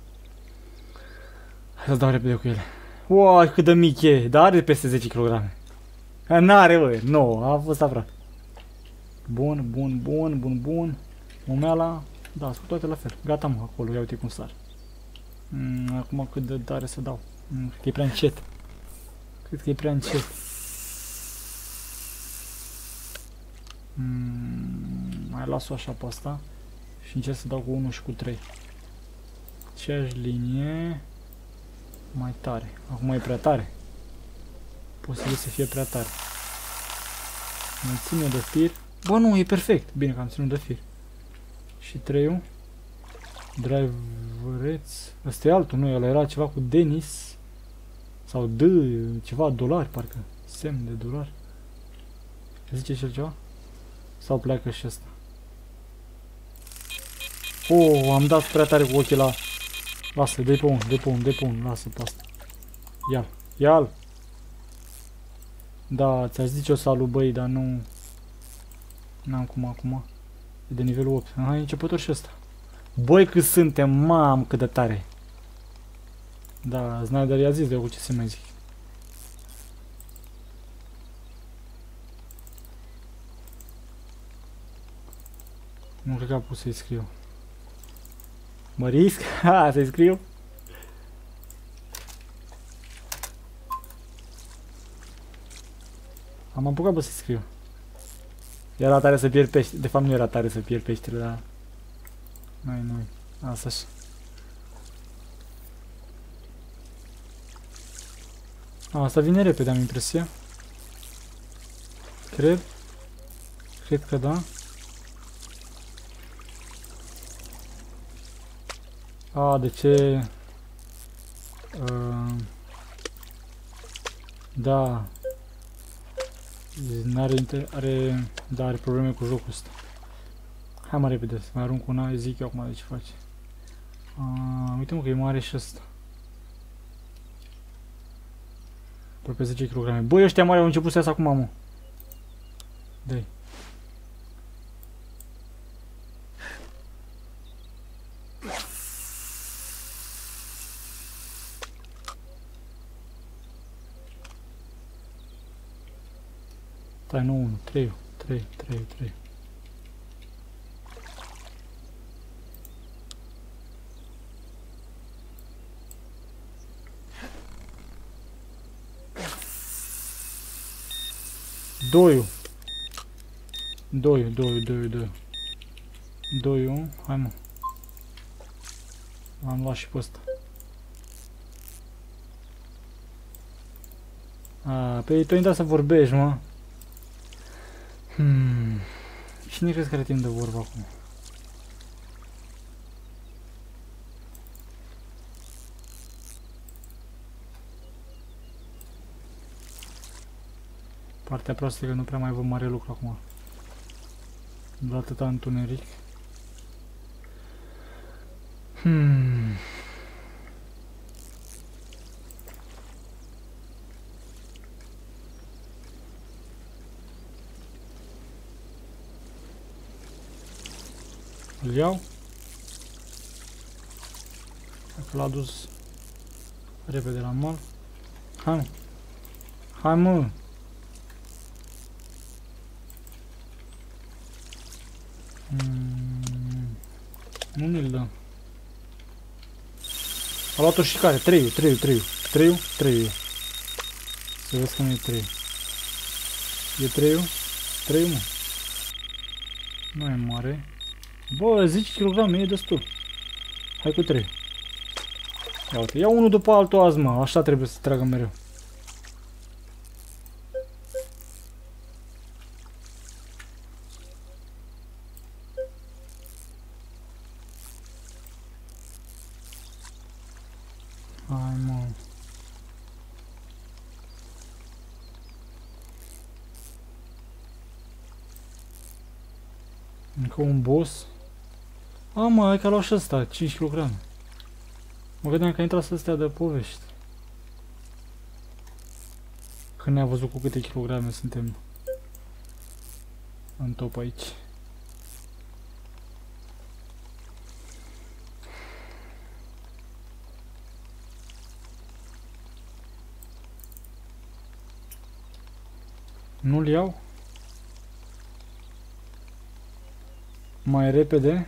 Hai să dau repede cu ele. Uai, cât de mic e. Dar are peste 10 kg. N-are, bă. Nu, a fost aproape. Bun, bun, bun, bun, bun. Umeala. Da, sunt toate la fel. Gata, mă, acolo. Ia uite cum sar. Acum cât de tare să dau. Cred că e prea încet. Cred că e prea încet. Mai las-o așa pe asta. Și încerc să dau cu 1 și cu 3. Aceeași linie. Mai tare. Acum e prea tare. Posibil să fie prea tare. Mai țin eu de fir. Bă, nu, e perfect. Bine că am ținut de fir. Și 3-ul. Drivereț. Ăsta e altul, nu? El era ceva cu Denis. Sau D, ceva dolari, parcă. Semn de dolari. Zice și el ceva? Sau pleacă și ăsta? Oh, am dat prea tare cu ochii la... Lasă, dă-i pe un, dă-i pe un, dă-i pe un, lasă pe asta. Ia-l, ia-l! Da, ți-aș zice o salut, băi, dar nu... N-am cum acum. E de nivelul 8. Aha, e începător și ăsta. Băi, cât suntem, mam, cât de tare. Da, Snyder i-a zis de eu cu ce să mai zic. Nu cred că a pus să-i scriu. Mă risc? Ha, să-i scriu? Am apucat, bă, să-i scriu. Era tare să pierd pește. De fapt nu era tare să pierd peștele, dar... Nu. Asta așa. Asta vine repede, am impresia. Cred. Cred că da. A, de ce? Da. Are probleme cu jocul ăsta. Hai mai repede, să mai arunc una, zic eu acum de ce face. Uite mă că e mare și ăsta. Aproape 10 kg. Băi, ăștia mari au început să iasă acum, mă. Dă-i. Stai, nu 1, 3. 3. Doiu. Hai mă. Am luat și pe ăsta. Păi tu intrat să vorbești, mă. Cine crezi că are timp de vorbă acum? Partea proastă e că nu prea mai văd mare lucru acum. De atâta întuneric. Îl iau. Dacă l-a dus repede la mal. Hai mă. Hai mă. Nu mi-l dă. A luat-o și care? 3. Să vezi că nu e 3. E 3? 3, mă. Nu e mare. Bă, 10 kg e destul. Hai cu 3. Ia uite, ia unul după altul azi, mă. Așa trebuie să tragă mereu. Hai, mă. Încă un boss. A, mă, hai că a luat și ăsta, 5 kg. Mă gândeam că a intrat să stea de povești. Când ne-a văzut cu câte kilograme suntem în top aici. Nu-l iau? Mai repede.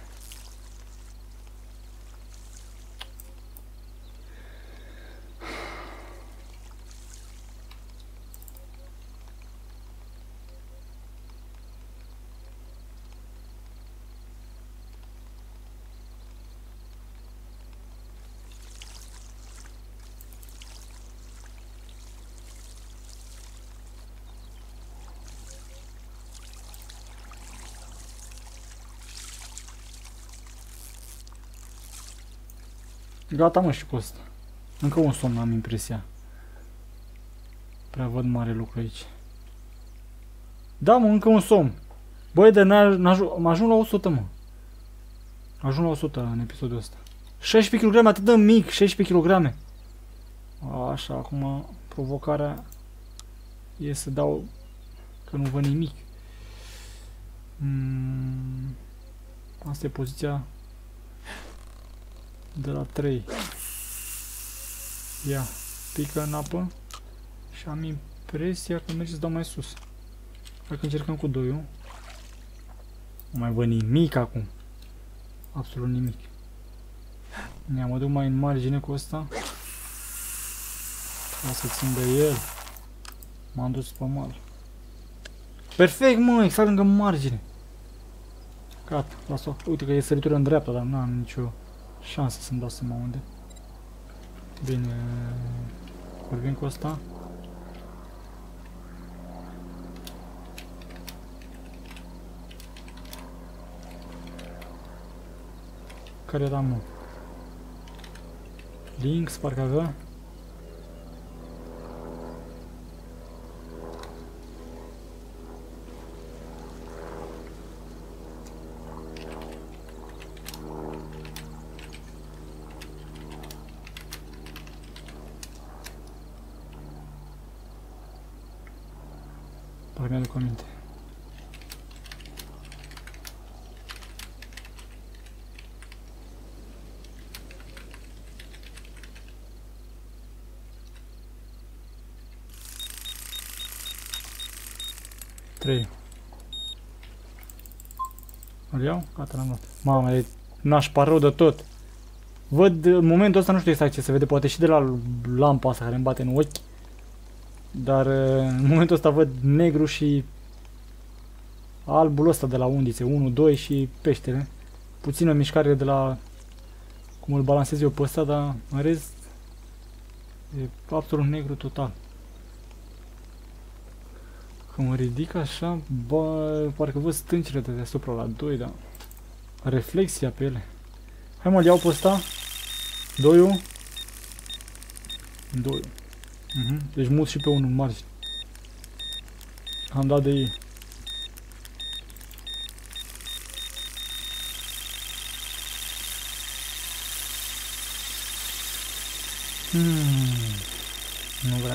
Gata, mă, și cu ăsta. Încă un somn, am impresia. Prea văd mare lucru aici. Da, mă, încă un somn. Băi, de mă ajung la 100, mă. Ajung la 100 în episodul ăsta. 16 kg, atât de mic, 16 kg. Așa, acum provocarea e să dau că nu văd nimic. Asta e poziția de la 3. Ia, pică în apă și am impresia că merge să dau mai sus. Hai că încercăm cu 2-ul. Nu mai văd nimic acum. Absolut nimic. Mă duc mai în margine cu ăsta. Ca să țin de el. M-am dus pe mal. Perfect, mă, exact lângă margine. Gata, las-o. Uite că e săritură în dreapta, dar n-am nicio șansă să-mi dau seama unde. Bine. Vorbim cu ăsta. Care era, mă? Links, parcă avea. Parcă mi-aduc aminte. Trei. Îl iau? Gata, l-am luat. Mamă, e nașpa rău de tot. Văd, în momentul ăsta nu știu exact ce se vede, poate și de la lampa asta care îmi bate în ochi. Dar în momentul ăsta văd negru și albul ăsta de la undițe, 1, 2 și peștele. Puțină mișcare de la cum îl balansez eu pe ăsta, dar în rest e absolut negru total. Când mă ridic așa, bă, parcă văd stâncile de deasupra la 2, dar reflexia pe ele. Hai, mă, iau pe ăsta. 2-ul. 2. Deci mut și pe unul în margine. Am dat de ei. Nu vreau.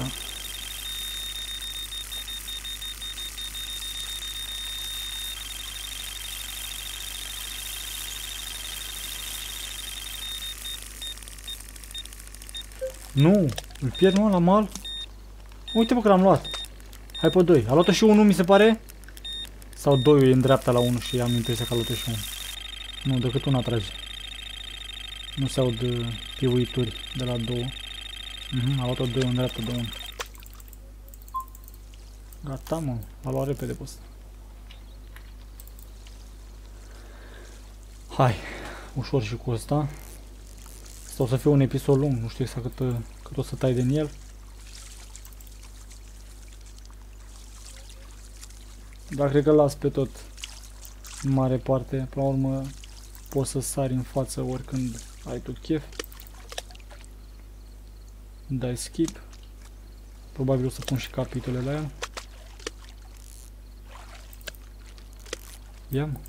Nu, îl pierd, mă, la mal. Uite, bă, că l-am luat. Hai pe 2. A luat-o și 1, mi se pare? Sau 2 e în dreapta la 1 și am impresia că a luat-o și 1. Nu, decât una trage. Nu se aud piuituri de la 2. A luat-o 2 în dreapta de 1. Gata, mă. A luat repede pe ăsta. Hai, ușor și cu ăsta. Asta o să fie un episod lung, nu știu exact cât o să tai din el. Dar cred că las pe tot în mare parte. Până la urmă poți să sari în față oricând ai tu chef. Dai skip. Probabil o să pun și capitole la el. Ia mă.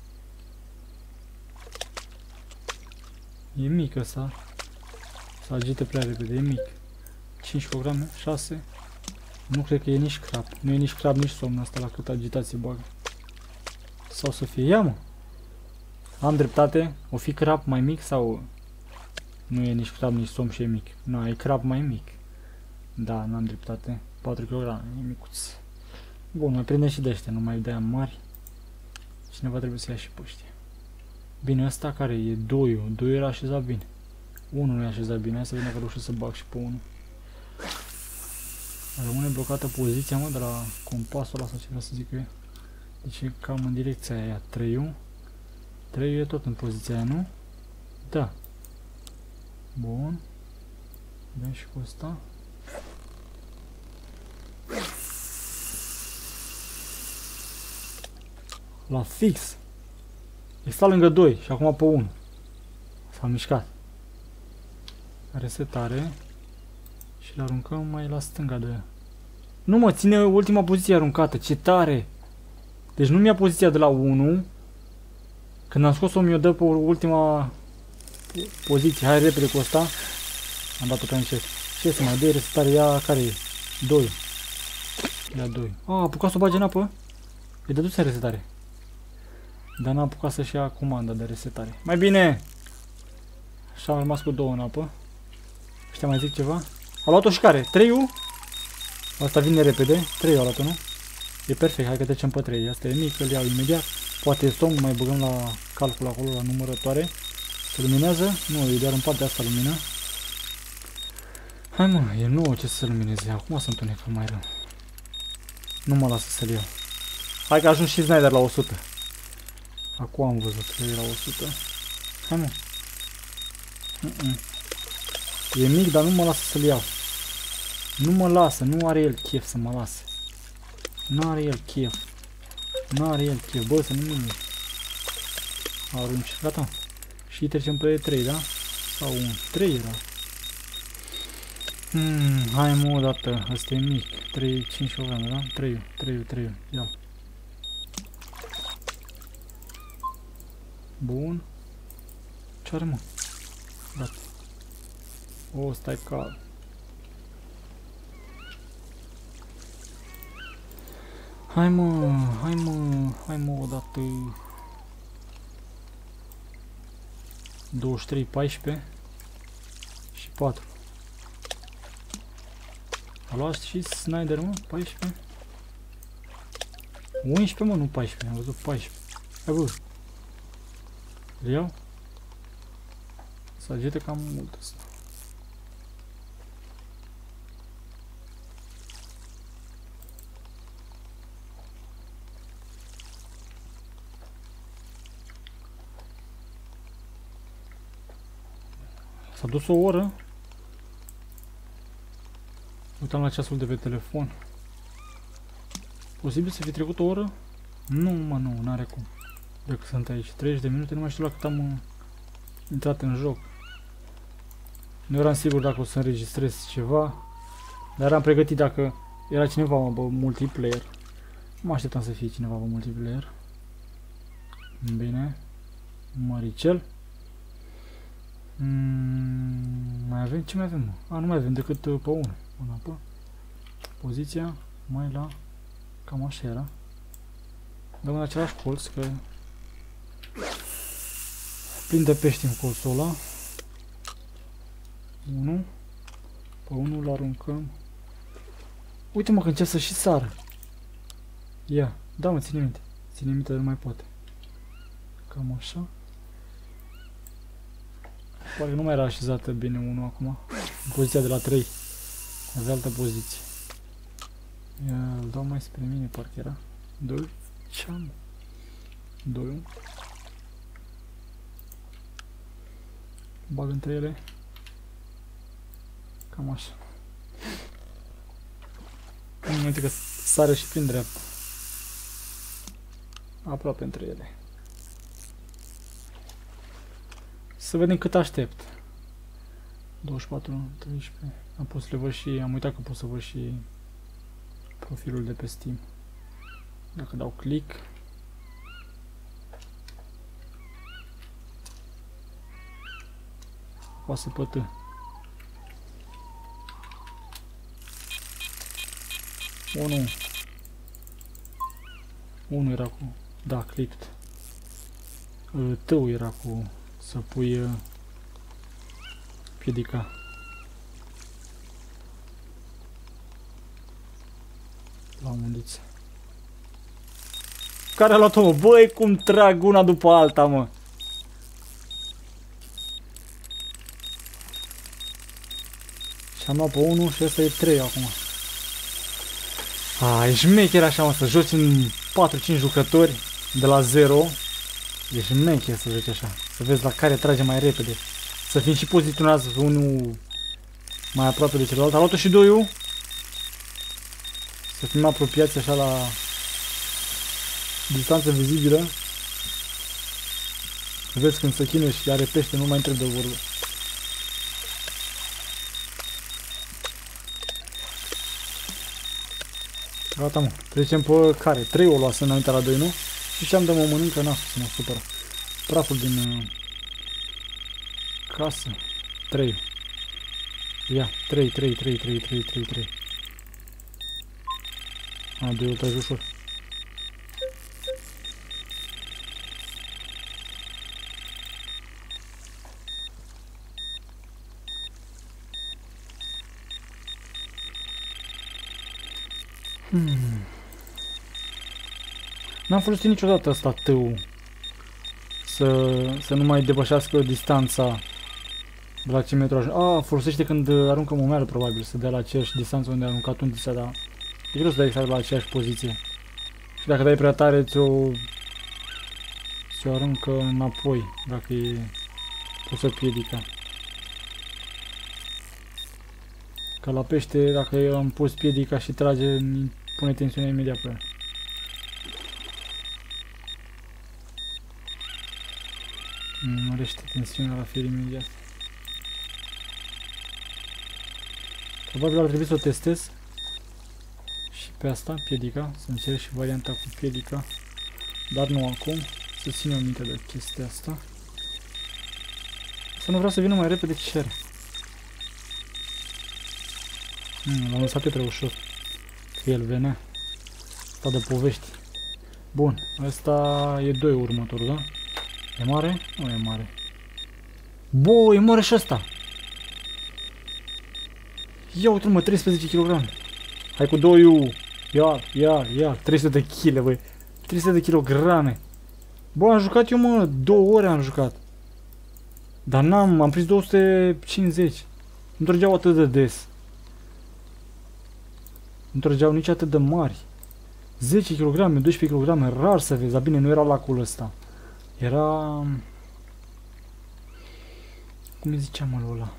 E mic ăsta. Se agită prea repede, e mic. 5 kg, 6. Nu cred că e nici crab. Nu e nici crab, nici somn asta la cât agitație bagă. Sau să fie. Ia mă. Am dreptate. O fi crab mai mic sau... Nu e nici crab, nici somn și e mic. Nu, e crab mai mic. Da, n-am dreptate. 4 kg, e micuț. Bun, mai prindem și de ăștia, nu mai de-aia mari. Cineva trebuie să ia și pe ăștia. Bine, ăsta care e? 2-ul. 2 era așezat bine. 1 nu e așezat bine. Hai să vedem dacă reușesc să bag și pe 1. Rămâne blocată poziția, mă, de la compasul ăla, sau ce vreau să zic eu. Deci e cam în direcția aia. 3-ul. 3-ul e tot în poziția aia, nu? Da. Bun. Vedem și cu ăsta. La fix. E sta lângă 2 și acum pe 1. S-a mișcat. Resetare. Și le aruncăm mai la stânga de... Nu mă, ține ultima poziție aruncată. Ce tare! Deci nu mi-a poziția de la 1. Când am scos-o mi-o dă pe ultima poziție. Hai repede cu asta. Am dat-o pe încet. Ce să mai dă resetare? Ia care e? 2. Ia 2. A apucat să o bage în apă? E dăduse în resetare. Dar n-am apucat să-și ia comanda de resetare. Mai bine! Și am rămas cu 2 în apă. Ăștia mai zic ceva? A luat-o și care? 3-ul? Asta vine repede. 3-ul a luat-o, nu? E perfect, hai că trecem pe 3. Asta e mic, îl iau imediat. Poate somn, mai băgăm la calcul acolo, la numărătoare. Se luminează? Nu, e doar în partea asta lumină. Hai mă, e nouă ce să se lumineze. Acum să întunecă mai rău. Nu mă lasă să-l iau. Hai că ajung și Snyder la 100. Acum am văzut că era 100. Hai mă. E mic, dar nu mă lasă să-l iau. Nu mă lasă, nu are el chef să mă lase. Nu are el chef. Nu are el chef, bă, să nu mă nimic. Arunci, gata. Și trecem pe 3, da? Sau 1, 3 era. Hai mă o dată, asta e mic. 3, 5 kg, da? 3, ia. Bun. Ce are, mă? Gata. O, stai calm. Hai mă o dată. 23, 14 și 4. A luat și Snyder, mă, 14. 11, mă, nu 14, am văzut 14. Hai bă. Îl iau? Să agite cam mult asta. S-a dus o oră. Uitam la ceasul de pe telefon. Posibil să fi trecut o oră? Nu, mă, nu, n-are cum. Dacă sunt aici 30 de minute, nu mai știu la cât am intrat în joc. Nu eram sigur dacă o să înregistrez ceva, dar eram pregătit dacă era cineva pe multiplayer. Nu mă așteptam să fie cineva pe multiplayer. Bine. Maricel. Mai avem? Ce mai avem, mă? A, nu mai avem decât pe 1. Una pe poziția mai la... Cam așa era. Dăm în același colț, că... Plin de pești în colțul ăla. 1. Pe 1 îl aruncăm. Uite mă că încep să și sară. Ia, da mă, ține minte. Ține minte, dar nu mai poate. Cam așa. Parcă nu mai era așezată bine 1 acum. În poziția de la 3. Avea altă poziție. Ia, îl dau mai spre mine, parcă era. 2. Ce-am? 2. Bag între ele. Cam așa. Uite că sare și prin dreapta. Aproape între ele. Să vedem cât aștept. 24, 13. Am pus să le văd și... Am uitat că pot să văd și profilul de pe Steam. Dacă dau click. Apasă pe T. 1 era cu... Da, clipped. T-ul era cu... Să pui... piedica. La mundiță. Care a luat-o, mă? Băi, cum trag una după alta, mă! Și am luat pe 1 și ăsta e 3 acum. E șmecher așa, mă, să joci în 4-5 jucători de la 0. E șmecher să joci așa. Să vezi la care trage mai repede. Să fim și poziționați unul mai aproape de celălalt. A luat-o și 2-ul. Să fim apropiați așa la distanță vizibilă. Vezi când se chinuie și are pește, nu mai întreb de vorbă. Gata, mă. Trecem pe care? 3 o luasă înainte la 2, nu? Și ce-am de mă mănâncă, n-a să mă supără. Praful din casă. 3. Ia, 3. A, 2 ori tragi ușor. N-am folosit niciodată asta T-ul. Să nu mai depășească distanța de la ce metru ajunge. Folosește când aruncă momeală, probabil, să dea la aceeași distanță unde a aruncat undița, dar e greu să dai exact la aceeași poziție. Și dacă dai prea tare, ți-o aruncă înapoi, dacă e pusă piedica. Ca la pește, dacă am pus piedica și trage, pune tensiunea imediat pe el. Mărește tensiunea la fier imediat. Probabil ar trebui să o testez și pe asta, piedica, să încerc și varianta cu piedica, dar nu acum, să ținem minte de chestia asta. Să nu vreau să vină mai repede ce cere. L-am lăsat prea ușor, că el venea. Asta de povești. Bun, ăsta e 2 următorul, da? E mare? Nu e mare. Bă, e mare și ăsta. Ia uite mă, 13 kg. Hai cu 2 Ia, 300 de kg, băi. 300 de kg. Bă, am jucat eu, mă, 2 ore am jucat. Dar am prins 250. Nu trăgeau atât de des. Nu trăgeau nici atât de mari. 10 kg, 12 kg, rar să vezi, dar bine, nu era lacul ăsta. Era... Cum îi ziceam mă ăla?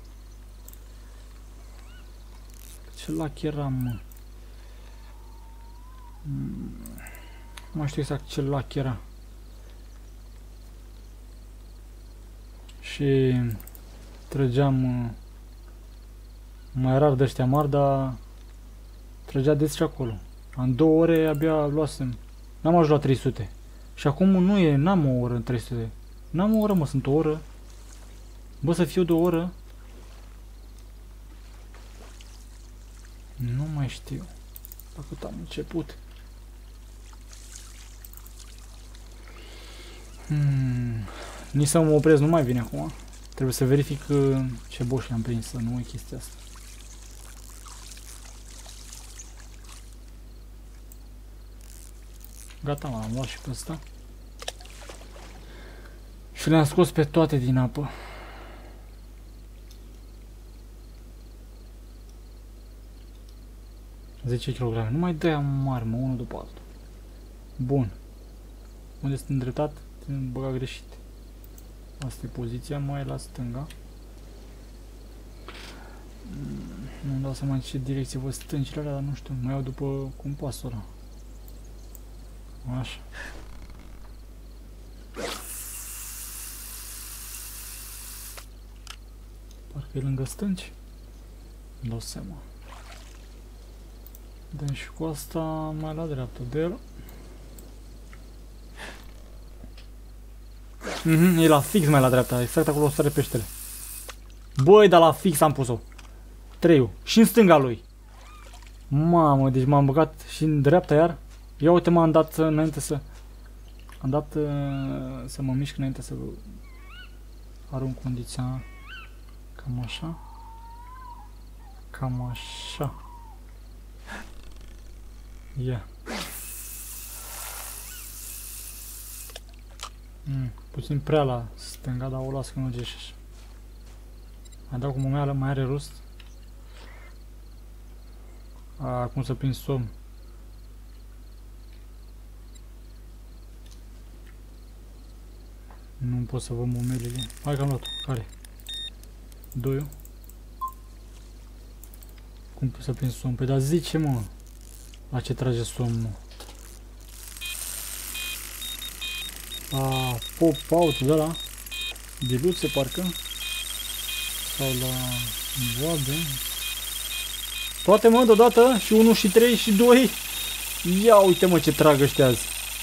Ce lac era, mă? Nu mai știu exact ce lac era. Și trăgeam mai rar de ăștia mari, dar trăgea des și acolo. În 2 ore abia luasem. N-am ajuns la 300. Și acum n-am o oră în 300. N-am o oră, mă, sunt o oră. Bă, să fiu de o oră? Nu mai știu. La cât am început. Nici să mă opresc nu mai vine acum. Trebuie să verific ce boși am prins, să nu uit chestia asta. Gata, m-am luat și pe ăsta. Și le-am scos pe toate din apă. Zece kg. Nu mai dă mari, mă, unul după altul. Bun. Unde sunt îndreptat? Băga greșit. Asta e poziția, mai la stânga. Nu-mi dau seama în ce direcție văd stâncile alea, dar nu știu, mai iau după compasul ăla. Așa. Parcă e lângă stânci. Îmi dau seama. Dăm și cu asta mai la dreapta de el. E la fix mai la dreapta, exact acolo o sare peștele. Băi, dar la fix am pus-o. 3-ul. Și în stânga lui. Mamă, deci m-am băgat și în dreapta iar. Ia uite, m-am dat înainte să... Am dat să mă mișc înainte să arunc condiția. Cam așa. Cam așa. Ia. Puțin prea la stânga, dar o las că nu merge și așa. Mai dau cu momeală, mai are rost. Acum să prind somn. Nu pot să văd momelele. Hai că am luat-o. Care? 2-ul. Cum pot să prind somn? Păi dar zice, mă. La ce trage somnul? Pop-out de la biluțe parcă. Sau la boabe. Toate, mă, deodată. Și 1 și 3 și 2. Ia uite, mă, ce trag ăștia azi.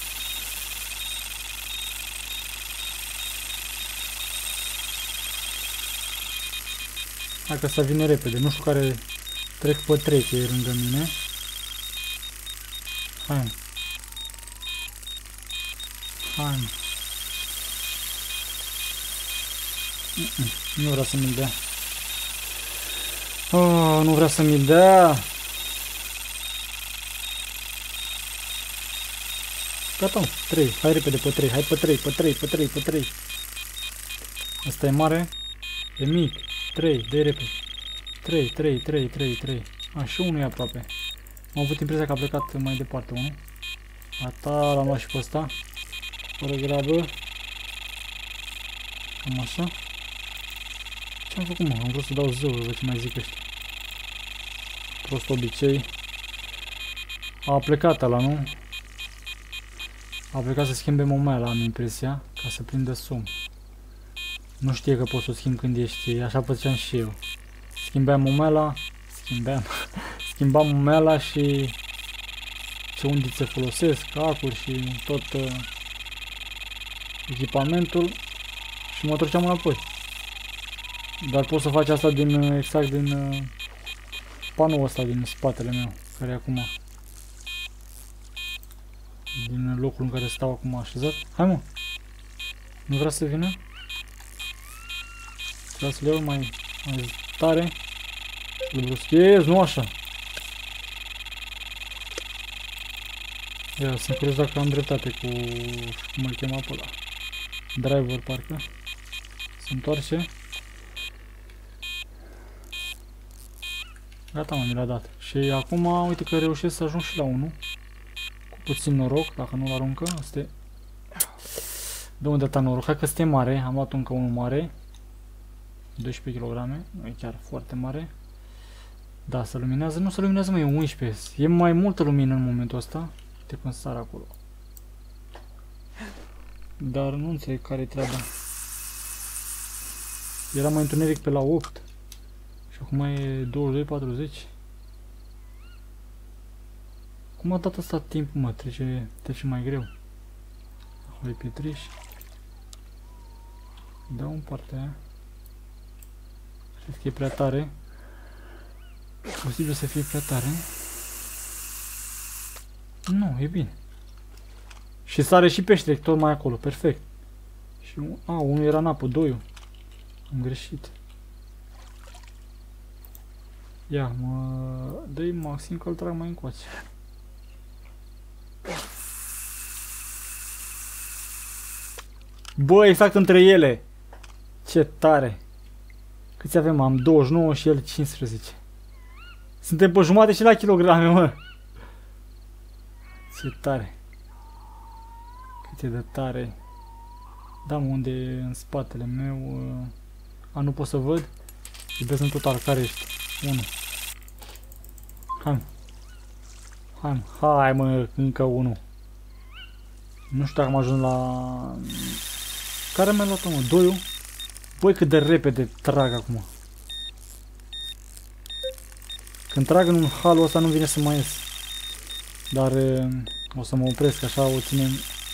Hai că să vină repede. Nu știu care trec pe 3, că e lângă mine. Hai. Hai. Nu vrea să mi-l dea. Oh, nu vrea să mi-l dea. Gata, 3. Hai repede pe 3. Hai pe 3, pe 3, pe 3, pe 3. Asta e mare. E mic. 3, dă-i repede. 3, 3, 3, 3, 3. Și unul e aproape. Am avut impresia că a plecat mai departe unul. Ata, l-am luat și pe ăsta. Fără grabă. Cam așa. Ce-am făcut, mă? Am vrut să dau zău, văd ce mai zic ăștia. Prost obicei. A plecat ăla, nu? A plecat să schimbe momeala, am impresia, ca să prindă somn. Nu știe că poți să o schimbi când ești, așa făceam și eu. Schimbeam momeala, schimbam momeala și ce undițe folosesc, acuri și tot echipamentul și mă întorceam înapoi. Dar poți să faci asta exact din panoul ăsta din spatele meu, care e acum. Din locul în care stau acum așezat. Hai, mă! Nu vrea să vină? Trebuie să le iau mai tare. Să-l bruschez, nu așa. Ia, sunt curios dacă am dreptate cu... cum îl chema pe ăla. Driver, parcă. Se întoarce. Gata, mă, mi l-a dat. Și acum, uite că reușesc să ajung și la 1. Cu puțin noroc, dacă nu-l aruncă. Asta e... De unde ta noroc? Hai că este mare. Am luat încă unul mare. 12 kg. Nu e chiar foarte mare. Da, se luminează. Nu se luminează, mă, e 11. E mai multă lumină în momentul ăsta. Uite când sar acolo. Dar nu înțeleg care e treaba. Era mai întuneric pe la 8. Și acum e 22-40. Cum a dat asta timp, mă? Trece mai greu. Hai pietriș. Dau în partea aia. Cred că e prea tare. Posibil să fie prea tare. Nu, e bine. Și sare și pește tot mai acolo, perfect. Și unul era în apă, 2-ul. Am greșit. Ia, dă-i maxim că îl trag mai încoace. Bă, exact între ele. Ce tare. Câți avem? Am 29 și el 15. Suntem pe jumate și la kilograme, mă. Ce tare. Cât e de tare. Da, mă, unde e în spatele meu? A, nu pot să văd? Iubesc în total, care ești? 1. Hai, hai, hai, mă, încă 1. Nu știu dacă am ajuns la... Care mi-a luat, mă? 2-ul? Băi, cât de repede trag acum. Când trag în un halul ăsta nu vine să mai ies. Dar o să mă opresc, așa o ținem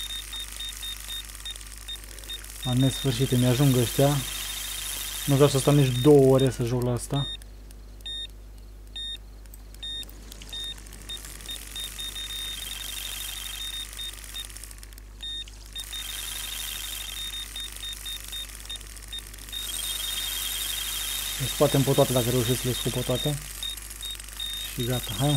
la nesfârșit. Mi ajung ăștia. Nu vreau să stau nici 2 ore să joc la asta. Le scoatem pe toate dacă reușesc să le scop pe toate. Și gata, hai mă.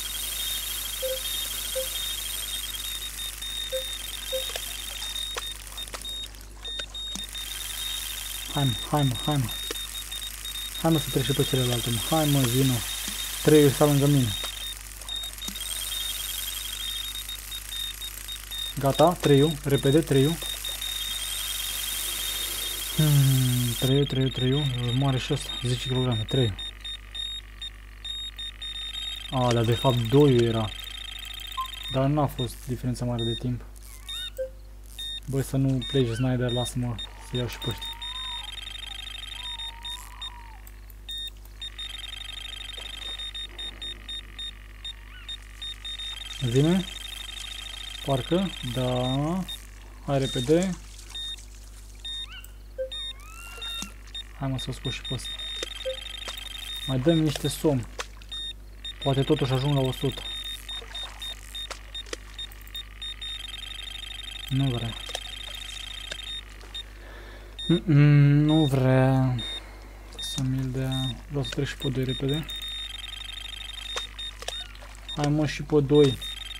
Hai mă, hai mă, hai mă. Hai mă să trec și pe celelalte, mă. Hai mă, vino. 3 stau lângă mine. Gata, 3-ul, repede, 3-ul. 3-ul, mare și ăsta, 10 kg, 3. A, dar de fapt 2 era. Dar nu a fost diferența mare de timp. Băi, să nu pleci, Snyder, lasă-mă să iau și pe ăștia. Vine? Parcă? Da. Hai repede. Hai mă să o scot și pe ăsta. Mai dăm niște somn. Poate totuși ajung la 100. Nu vrea. Nu vrea să mi-l dea. Vreau să trec și pe 2 repede. Hai mă și pe 2.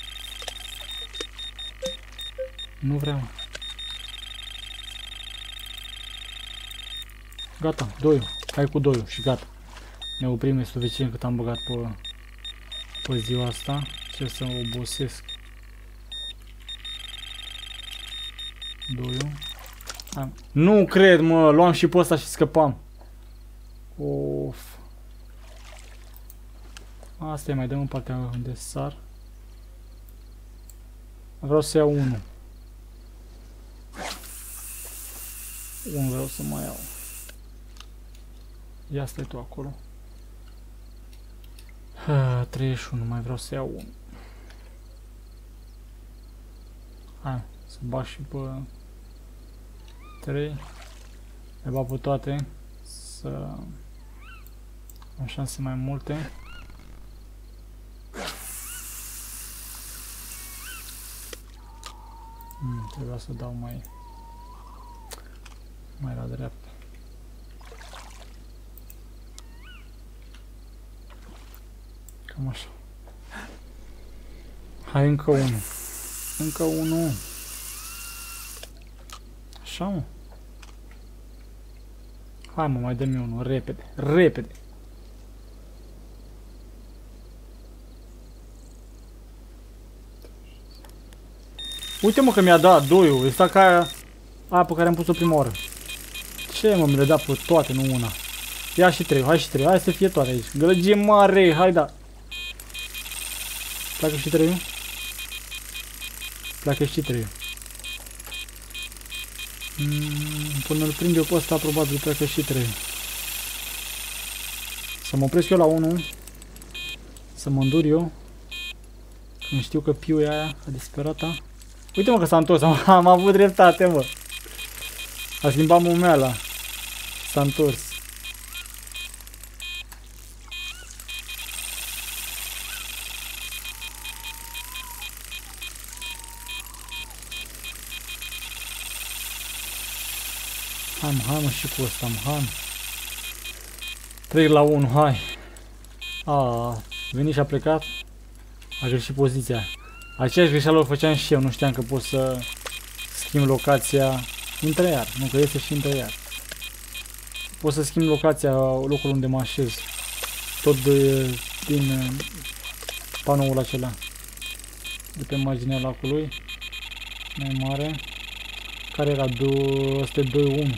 Nu vreau. Gata, 2. Hai cu 2 și gata. Ne oprim, e suficient cât am băgat pe ziua asta. Ce să obosesc. 2. Nu cred, mă, luam și pe ăsta și scăpam. Of. Asta e, mai dăm în partea unde sar. Vreau să iau 1. 1 vreau să mai iau. Ia stai tu acolo. 31, mai vreau să iau 1. Hai, să bag și pe 3. Le bag pe toate. Să am șanse mai multe. Trebuia să dau mai la dreapta. Cam așa. Hai încă 1. Încă 1. Așa, mă. Hai, mă, mai dă-mi 1. Repede. Repede. Uite, mă, că mi-a dat 2-ul. Exact ca aia pe care am pus-o prima oară. Ce, mă, mi le-a dat pe toate, nu una. Ia și 3, hai și 3. Hai să fie toate aici. Gălăgie mare, hai da. Pleacă și 3-ul. Pleacă și 3-ul. Până îl prind eu pe ăsta, probabil pleacă și 3-ul. Să mă opresc eu la 1. Să mă îndur eu. Când știu că piu e aia, a disperata. Uite, mă, că s-a întors, am avut dreptate, mă. A schimbat mumeala. S-a întors. Hai, mă, și cu ăsta, mă, hai. 3 la 1, hai. A venit și a plecat. A greșit poziția. Aceeași greșeală o făceam și eu, nu știam că pot să schimb locația. Intră iar, nu că iese și intră iar. Pot să schimb locația, locul unde mă așez. Tot din panoul acela. De pe marginea lacului. Mai mare. Care era? Ăsta e 2-1.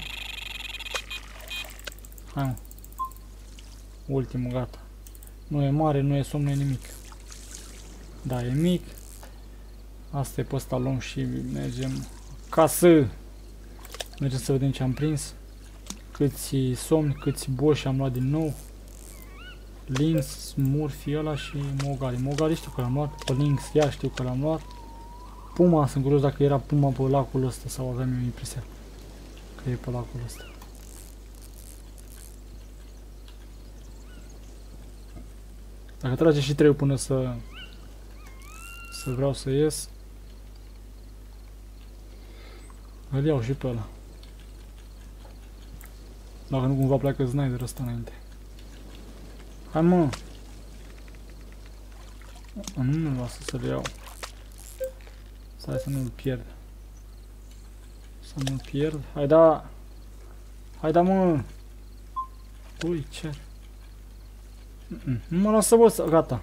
Hai mă. Ultimul, gata. Nu e mare, nu e somn, nu e nimic. Da, e mic. Asta e, pe ăsta luăm și mergem acasă. Mergem să vedem ce am prins. Câți somni, câți boși am luat din nou. Lynx, Murphy ăla și Mogali. Mogali știu că l-am luat. Pe Lynx iar știu că l-am luat. Puma, sunt curios dacă era Puma pe lacul ăsta sau aveam eu impresia că e pe lacul ăsta. Dacă trage și 3 până să vreau să ies, îl iau și pe ăla. Dacă nu cumva pleacă Snyder ăsta înainte. Hai mă! Nu mi-l lasă să-l iau. Stai să nu-l pierd. Să nu-l pierd. Hai da! Hai da mă! Ui, ce? Nu mă lasă, bă, gata.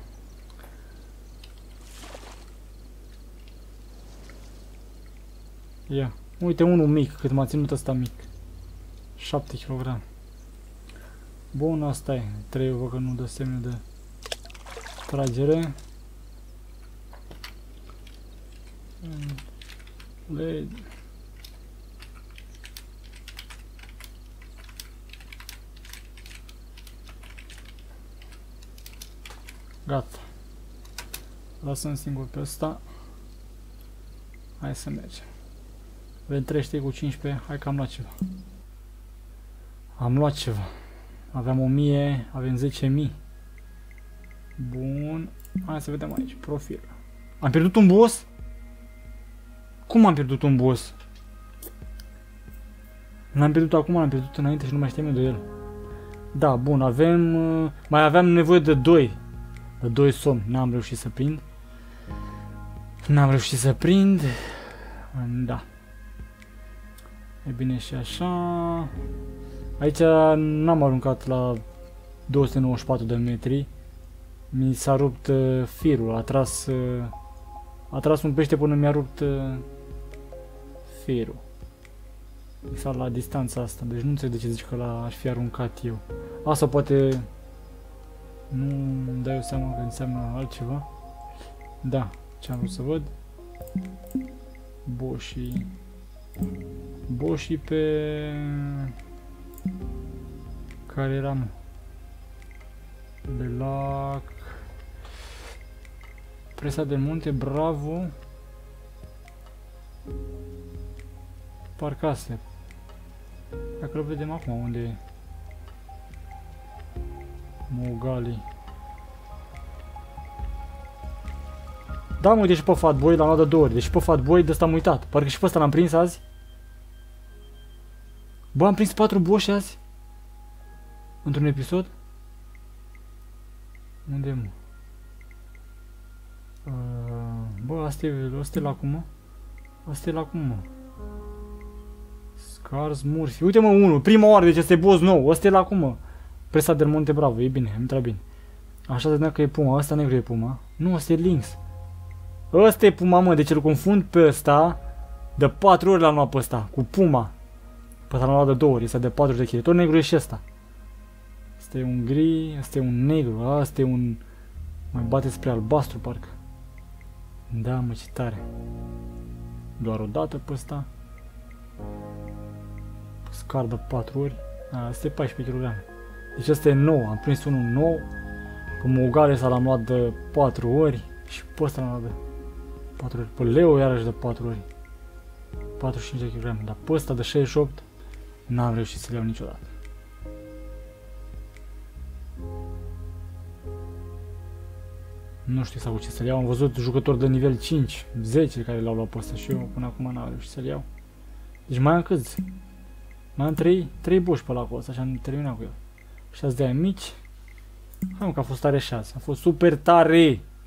Ia. Uite unul mic, cât m-a ținut ăsta mic. 7 kg. Bun, asta e. 3 văd că nu dă semne de tragere. Gata. Lasăm singur pe ăsta. Hai să mergem. Avem 3 cu 15. Hai că am luat ceva. Am luat ceva. Aveam 1000, avem 10.000. Bun. Hai să vedem aici. Profil. Am pierdut un boss? Cum am pierdut un boss? L-am pierdut acum, l-am pierdut înainte și nu mai știam de el. Da, bun, avem... mai aveam nevoie de 2. De 2 somni. N-am reușit să prind. N-am reușit să prind. Da. E bine și așa. Aici n-am aruncat la 294 de metri. Mi s-a rupt firul. A tras un pește până mi-a rupt firul. Exact la distanța asta. Deci nu înțeleg de ce zici că l-aș fi aruncat eu. Asta poate... Nu îmi dai eu seama că înseamnă altceva. Da, ce am vrut să văd. Boșii pe... Care eram? De lac... Presa de munte, bravo. Parcă astea. Dacă îl vedem acum unde e. Mogali. Da, mă, uite și pe Fatboy l-am luat de 2 ori. Deci pe Fatboy de ăsta am uitat. Parcă și pe ăsta l-am prins azi. Bă, am prins 4 boși azi. Într-un episod. Unde, mă? Bă, asta e la cum, mă? Asta e la cum, mă? Scars, Murphy. Uite, mă, unul. Prima oară, deci este boss nou. Asta e la cum, mă? Presa del Monte Bravo. E bine, îmi trebuie bine. Așa de că e Puma. Asta negru e Puma. Nu, asta e Lynx. Ăsta e Puma, mă. Deci îl confund pe ăsta. De 4 ori l-am luat pe ăsta. Cu Puma. Pe ăsta l-am luat de 2 ori. Este de 40 de kg. Tot negru e și ăsta. Asta e un gri. Asta e un negru. Asta e un... Mai bate spre albastru, parcă. Da, mă, ce tare. Doar o dată pe ăsta. Scar de 4 ori. Asta e 14 kg. Deci asta e nou. Am prins unul nou. Pe Mogale ăsta l-am luat de 4 ori. Și pe ăsta l-am luat de 4 ori. Pe Leo iarăși de 4 ori. 45 de kg. Dar pe ăsta de 68 n-am reușit să-l iau niciodată. Nu știu sau ce să-l iau. Am văzut jucători de nivel 5, 10 care l-au luat pe ăsta și eu până acum n-am reușit să-l iau. Deci mai am câți? Mai am 3 boși pe lacul ăsta și am terminat cu el. 6 de aia mici. Hai mă, că a fost tare 6. A fost super tare!